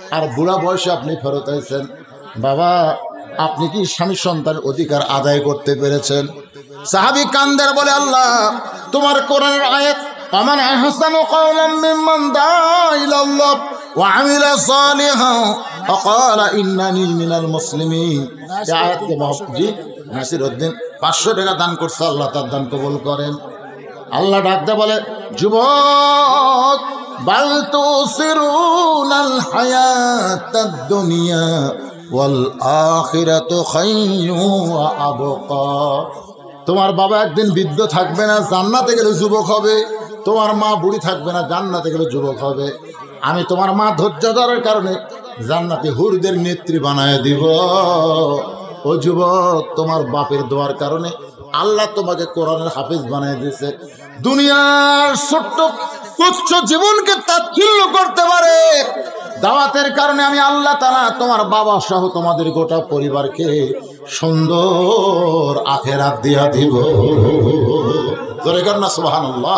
আর বুড়া বয়সে আপনি ফেরত আইছেন। বাবা, আপনি কি স্বামী সন্তানের অধিকার আদায় করতে পেরেছেন? সাহাবী কান্দের বলে, আল্লাহ তোমার কোরআনের আয়াত, আমান আহসানু কাওলাম মিম্মান দাআ ইলাল্লাহ ওয়া আমিলা সালিহান ওয়া ক্বালা ইন্নানি মিনাল মুসলিমিন। এই আয়াতকে জি নাসিরউদ্দিন 500 টাকা দান করছে, আল্লাহ তার দান কবুল করেন। আল্লাহ ডাকতে বলে, যুবক, বাল তুসিরুনাল হায়াতাদ দুনিয়া ওয়াল আখিরাতু খায়রুন ওয়া আবকা। তোমার বাবা একদিন বৃদ্ধ থাকবে না, জান্নাতে গেলে যুবক হবে। তোমার মা বুড়ি থাকবে না, জান্নাতে গেলে যুবক হবে। আমি তোমার মা ধৈর্য ধরার কারণে জান্নাতে হুরদের নেত্রী বানায় দিব। ও যুবক, তোমার বাপের দোয়ার কারণে আল্লাহ তোমাকে কোরআনের হাফেজ বানিয়ে দিয়েছে। দুনিয়ার ছোট্ট তুচ্ছ জীবনকে তাচ্ছিল্য করতে পারে, দাওয়াতের কারণে আমি আল্লাহ তাআলা তোমার বাবা সহ তোমাদের গোটা পরিবারকে সুন্দর আখিরাত দিয়া দিব। জোরে কর না সুবহানাল্লাহ।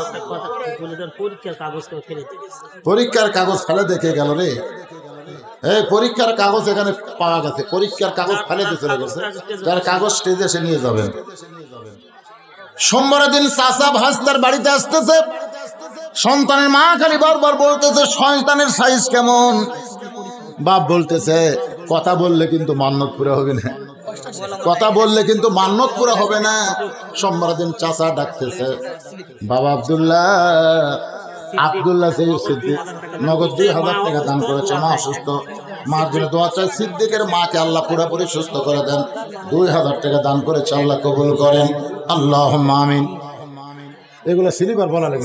পরীক্ষার কাগজ ফেলে দেখে গেল রে। এই পরীক্ষার কাগজ এখানে পাওয়া গেছে, পরীক্ষার কাগজ ফেলে দিয়ে চলে গেছে, তার কাগজ স্টেজে এসে নিয়ে যাবেন। সোমবারের দিন চাচা ভাস্তার বাড়িতে আসতেছে, সন্তানের মা খালি বারবার বলতেছে শয়তানের সাইজ কেমন। বাপ বলতেছে, কথা বললে কিন্তু মান্যত পুরা হবে না, কথা বললে কিন্তু মান্যত পুরা হবে না। সোমবারের দিন চাচা ডাকতেছে, বাবা আব্দুল্লাহ সিদ্দিক নগদ 2000 টাকা দান করেছে, মা অসুস্থ, মার জন্য দোয়া চাই। সিদ্দিকের মাকে আল্লাহ পুরোপুরি সুস্থ করে দেন। 2000 টাকা দান করেছে, আল্লাহ কবুল করেন, আল্লাহুম্মা আমিন। এগুলো স্লিপার বলা লাগে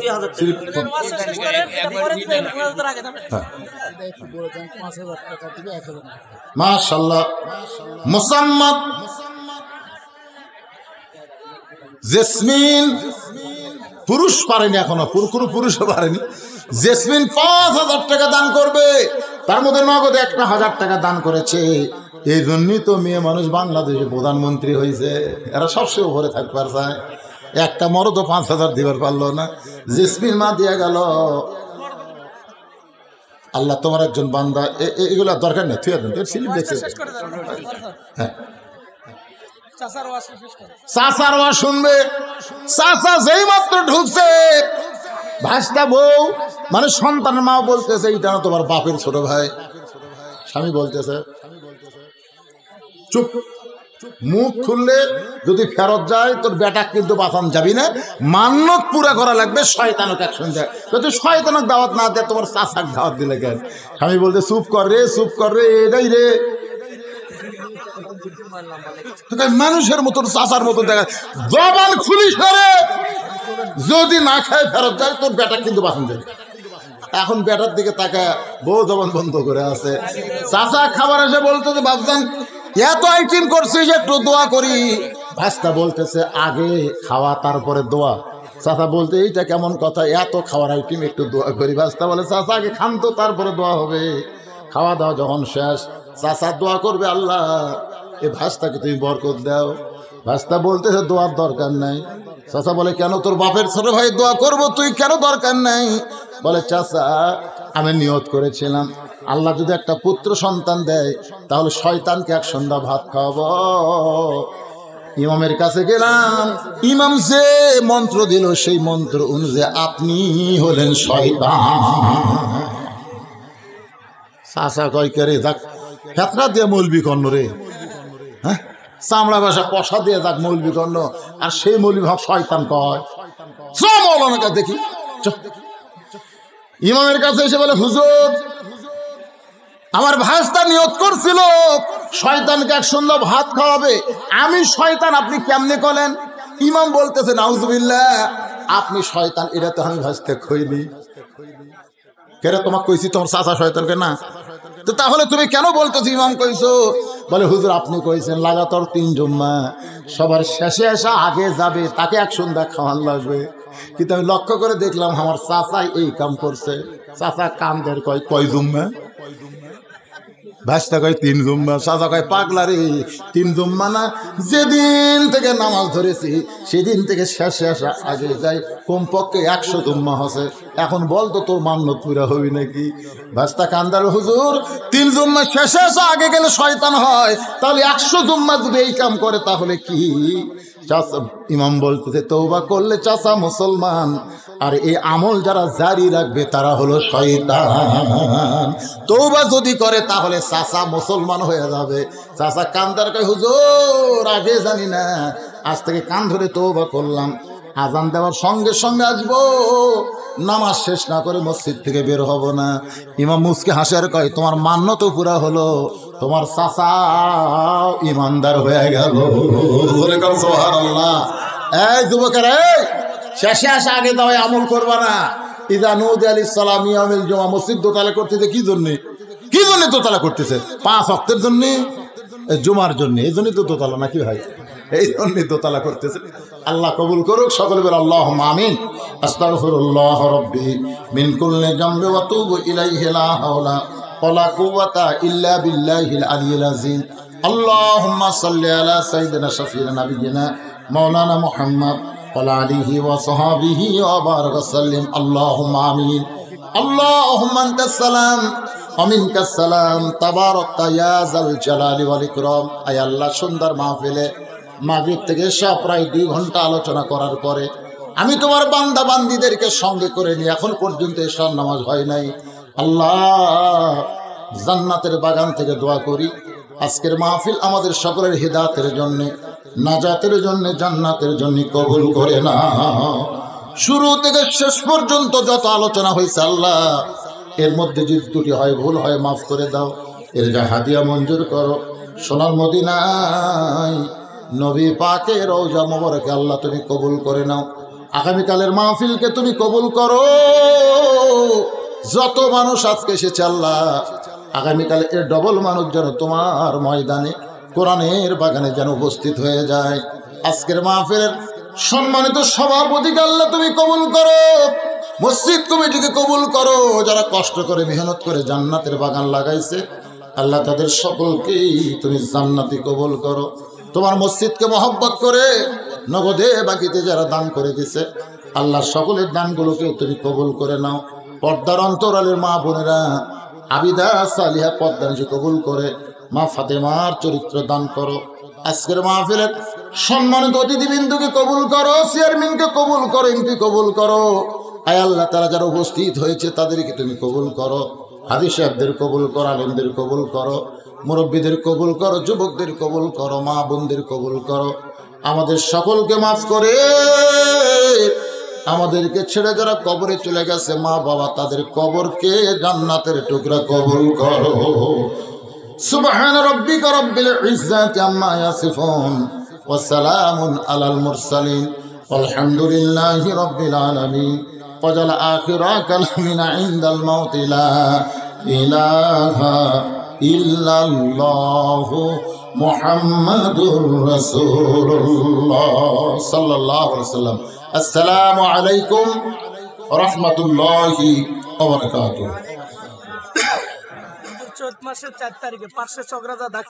মাশাআল্লাহ। মুসাম্মাদ জেসমিন, পুরুষ পারেনি এখনো, কোনো পুরুষও পারেনি। জেসমিন 5000 টাকা দান করবে, তার মধ্যে নগদ 1000 টাকা দান করেছে। এই জন্যই তো মেয়ে মানুষ বাংলাদেশে প্রধানমন্ত্রী হয়েছে। এরা সবসময় উপরে থাকবার চায়, একটা মরদ 5000 দিবার পারলো না, জেসমিন মা দিয়ে গেল। আল্লাহ তোমার একজন বান্দা, এগুলো দরকার নেই, তুই স্লিপ দেখছে। হ্যাঁ, চাচার ওয়াজ শুনবে। চাচা যেই মাত্র ঢুকছে, ভাস্তা বউ মানে সন্তানের মা বলতেছে, এইটা না তোমার বাপের ছোট ভাই। স্বামী বলতেছে, চুপ, মুখ খুললে যদি ফেরত যায় তোর বেটা কিন্তু বাঁচান যাবি না, মান্যত পুরা করা লাগবে। শয়তানক অ্যাকশন যায়, যদি শয়তানক দাওয়াত না দেয় তোমার চাচাক দাওয়াত দিলে কেন? স্বামী বলতে, চুপ কর রে, চুপ কর রে, এটাই রে। মানুষের মতন চাচার মতন দেখা, জবান খুলিস রে, যদি না খায় ফেরত যায় তোর বেটা কিন্তু বাঁচান যাবে। এখন বেটার দিকে তাকা, বউ জবান বন্ধ করে আছে। চাচা খাবার এসে বলতেছে, বাবজান এত আইটেম করছিস, একটু দোয়া করি। ভাস্তা বলতেছে, আগে খাওয়া তারপরে দোয়া। চাচা বলতে, এইটা কেমন কথা, এত খাওয়ার আইটেম, একটু দোয়া করি। ভাস্তা বলে, চাচা আগে খান তো, তারপরে দোয়া হবে। খাওয়া দাওয়া যখন শেষ, চাচা দোয়া করবে, আল্লাহ এ ভাস্তাকে তুমি বরকত দাও। ভাস্তা বলতেছে, দোয়ার দরকার নাই। চাচা বলে, কেন? তোর বাপের ছোট ভাই দোয়া করবো, তুই কেন দরকার নাই? বলে, চাচা আমি নিয়ত করেছিলাম আল্লাহ যদি একটা পুত্র সন্তান দেয় তাহলে শয়তানকে এক সন্ধ্যা ভাত খাওয়াবো। ইমামের কাছে গেলাম, ইমাম যে মন্ত্র দিল সেই মন্ত্র অনুযায়ী আপনি হলেন শয়তান। চাচা কয়, কে রে? যাক ফেতরা দিয়ে মৌলবি কর্ণ রে, হ্যাঁ, চামড়া ভাষা পশা দিয়ে যাক মৌলবি কর্ণ, আর সেই মৌলবি হক শয়তান কয়। মৌলানা দেখি ইমামের কাছে এসে বলে, হুজুর আমার ভাস্তা নিয়ত করছিল শয়তানকে এক সন্ধ্যা ভাত খাওয়াবে, আমি শয়তান, আপনি কেমনে করেন? ইমাম বলতেছে, নাউজুবিল্লাহ, আপনি শয়তান, এটা তো আমি ভাস্তে খইনি। কেন তোমাকে কইছি তোমার চাচা শয়তানকে না? তো তাহলে তুমি কেন বলতেছো ইমাম কইছো? বলে, হুজুর আপনি কইছেন লাগাতার 3 জুম্মা সবার শেষে আসা আগে যাবে, তাকে এক সন্ধ্যা খাওয়ান লাগবে। কিন্তু আমি লক্ষ্য করে দেখলাম আমার চাচাই এই কাম করছে। চাচা কামদের কয় জুম্মা, ভাস্তা কয় 3 জুম্মা, চাচা কয় পাগলা রে 3 জুম্মা না, যেদিন থেকে নামাজ ধরেছি সেদিন থেকে শেষে আসা আগে যাই কমপক্ষে 100 জুম্মা হচ্ছে, এখন বল তো তোর মান্যত পুরা হবি নাকি? ভাস্তা কান্দার হুজুর 3 জুম্মা শেষে আসা আগে গেলে শয়তান হয়, তাহলে 100 জুম্মা যদি এই কাম করে তাহলে কি? চাচা ইমাম বলতেছে তওবা করলে চাচা মুসলমান, আর এই আমল যারা জারি রাখবে তারা হলো শয়তান। তওবা যদি করে তাহলে চাচা মুসলমান হয়ে যাবে। চাচা কান্দার কয় হুজুর আগে জানি না, আজ থেকে কান ধরে তওবা করলাম, আজান দেওয়ার সঙ্গে সঙ্গে আসবো, নামাজ শেষ না করে মসজিদ থেকে বের হব না। ইমাম মুসকে হাসিয়ার কয় তোমার মান্যত পুরা হলো, তোমার চাচা ইমানদার হয়ে গেল। সুবহানাল্লাহ। এই যুবকের শেষে আসা আগে দাও, আমল করবা না। ইদা নূদি আলাইহিস সালাম ইয়াউমুল জুমআ, মসজিদ দোতলা করতেছে কি জন্য? কি জন্য দোতলা করতেছে? 5 ওয়াক্তের জন্য, জুমার জন্য। এই জন্যই তো দোতলা নাকি ভাই? এই জন্যই দোতলা করতেছে। আল্লাহ কবুল করুক, সকলে বলে আল্লাহুম্মা আমিন। আস্তাগফিরুল্লাহ রাব্বি মিন কুল্লি যামবি ওয়া তুবু ইলাইহি লা হাওলা ওয়ালা কুওয়াতা ইল্লা বিল্লাহিল আলিয়্যিল আযীম। আল্লাহুম্মা সাল্লি আলা সাইয়্যিদিনা শাফিঈনা নাবিয়িনা মাওলানা মুহাম্মদ ওয়ালা আলিহি ওয়া সাহবিহি ওয়া বারাক সাল্লিম। আল্লাহুম্মা আমিন। আল্লাহুম্মা আনতাস সালাম ওয়া মিনকাস সালাম, তাবারাকতা ইয়া যাল জালালি ওয়াল ইকরাম। আয় আল্লাহ, সুন্দর মাহফিলে মাগরিব থেকে এসে প্রায় 2 ঘন্টা আলোচনা করার পরে আমি তোমার বান্দা বান্দীদেরকে সঙ্গে করে নিয়ে এখন পর্যন্ত এশার নামাজ হয় নাই। আল্লাহ, জান্নাতের বাগান থেকে দোয়া করি আজকের মাহফিল আমাদের সকলের হিদায়াতের জন্য, নাজাতের জন্য, জান্নাতের জন্য কবুল করে না। শুরু থেকে শেষ পর্যন্ত যত আলোচনা হয়েছে আল্লাহ, এর মধ্যে যদি ত্রুটি হয়, ভুল হয়, মাফ করে দাও। এর যা হাদিয়া মঞ্জুর করো সোনার মদিনায় নবী পাকের রওজা মোবারকে আল্লাহ তুমি কবুল করে নাও। আগামীকালের মাহফিলকে তুমি কবুল করো। যত মানুষ আজকে এসেছে আল্লাহ, আগামীকালে এর ডবল মানুষ যেন তোমার ময়দানে কোরআনের বাগানে যেন উপস্থিত হয়ে যায়। আজকের মাহফিলের সম্মানিত সভাপতিকে আল্লাহ তুমি কবুল করো, মসজিদ কমিটিকে কবুল করো, যারা কষ্ট করে মেহনত করে জান্নাতের বাগান লাগাইছে আল্লাহ তাদের সকলকেই তুমি জান্নাতি কবুল করো। তোমার মসজিদকে মহব্বত করে নগদে বাকিতে যারা দান করে দিছে আল্লাহ সকলের দানগুলোকে তুমি কবুল করে নাও। পর্দার অন্তরালের মা বোনেরা আবিদা সালিহা পদ্মানিসি কবুল করে মা ফাতেমার চরিত্র দান করো। আজকের মাহফিলের সম্মানিত অতিথিবৃন্দকে কবুল করো, চেয়ারম্যানকে কবুল করো, এমপি কবুল করো। আয় আল্লাহ, তারা যারা উপস্থিত হয়েছে তাদেরকে তুমি কবুল করো। হাদিস সাহেবদের কবুল করো, আলেমদের কবুল করো, মুরব্বীদের কবুল করো, যুবকদের কবুল করো, মা বোনদের কবুল করো। আমাদের সকলকে মাফ করে আমাদেরকে ছেড়ে যারা কবরে চলে গেছে মা বাবা, তাদের কবরকে জান্নাতের টুকরা কবুল করো। সুবহান রাব্বিকা রাব্বিল ইজ্জাতি আম্মা ইয়াসিফুন ওয়া সালামুন আলাল মুরসালিন ওয়ালহামদুলিল্লাহি রাব্বিল আলামিন। ওয়াজাল আখিরা কালামিনা ইনদাল মাউতি লা ইলাহা ইল্লাল্লাহু মুহাম্মাদুর রাসূলুল্লাহ সাল্লাল্লাহু আলাইহি ওয়াসাল্লাম। আসসালামু আলাইকুম ওয়া রাহমাতুল্লাহি ওয়া বারাকাতুহু। চৈত মাসের 4 তারিখে 500 চক্রাদা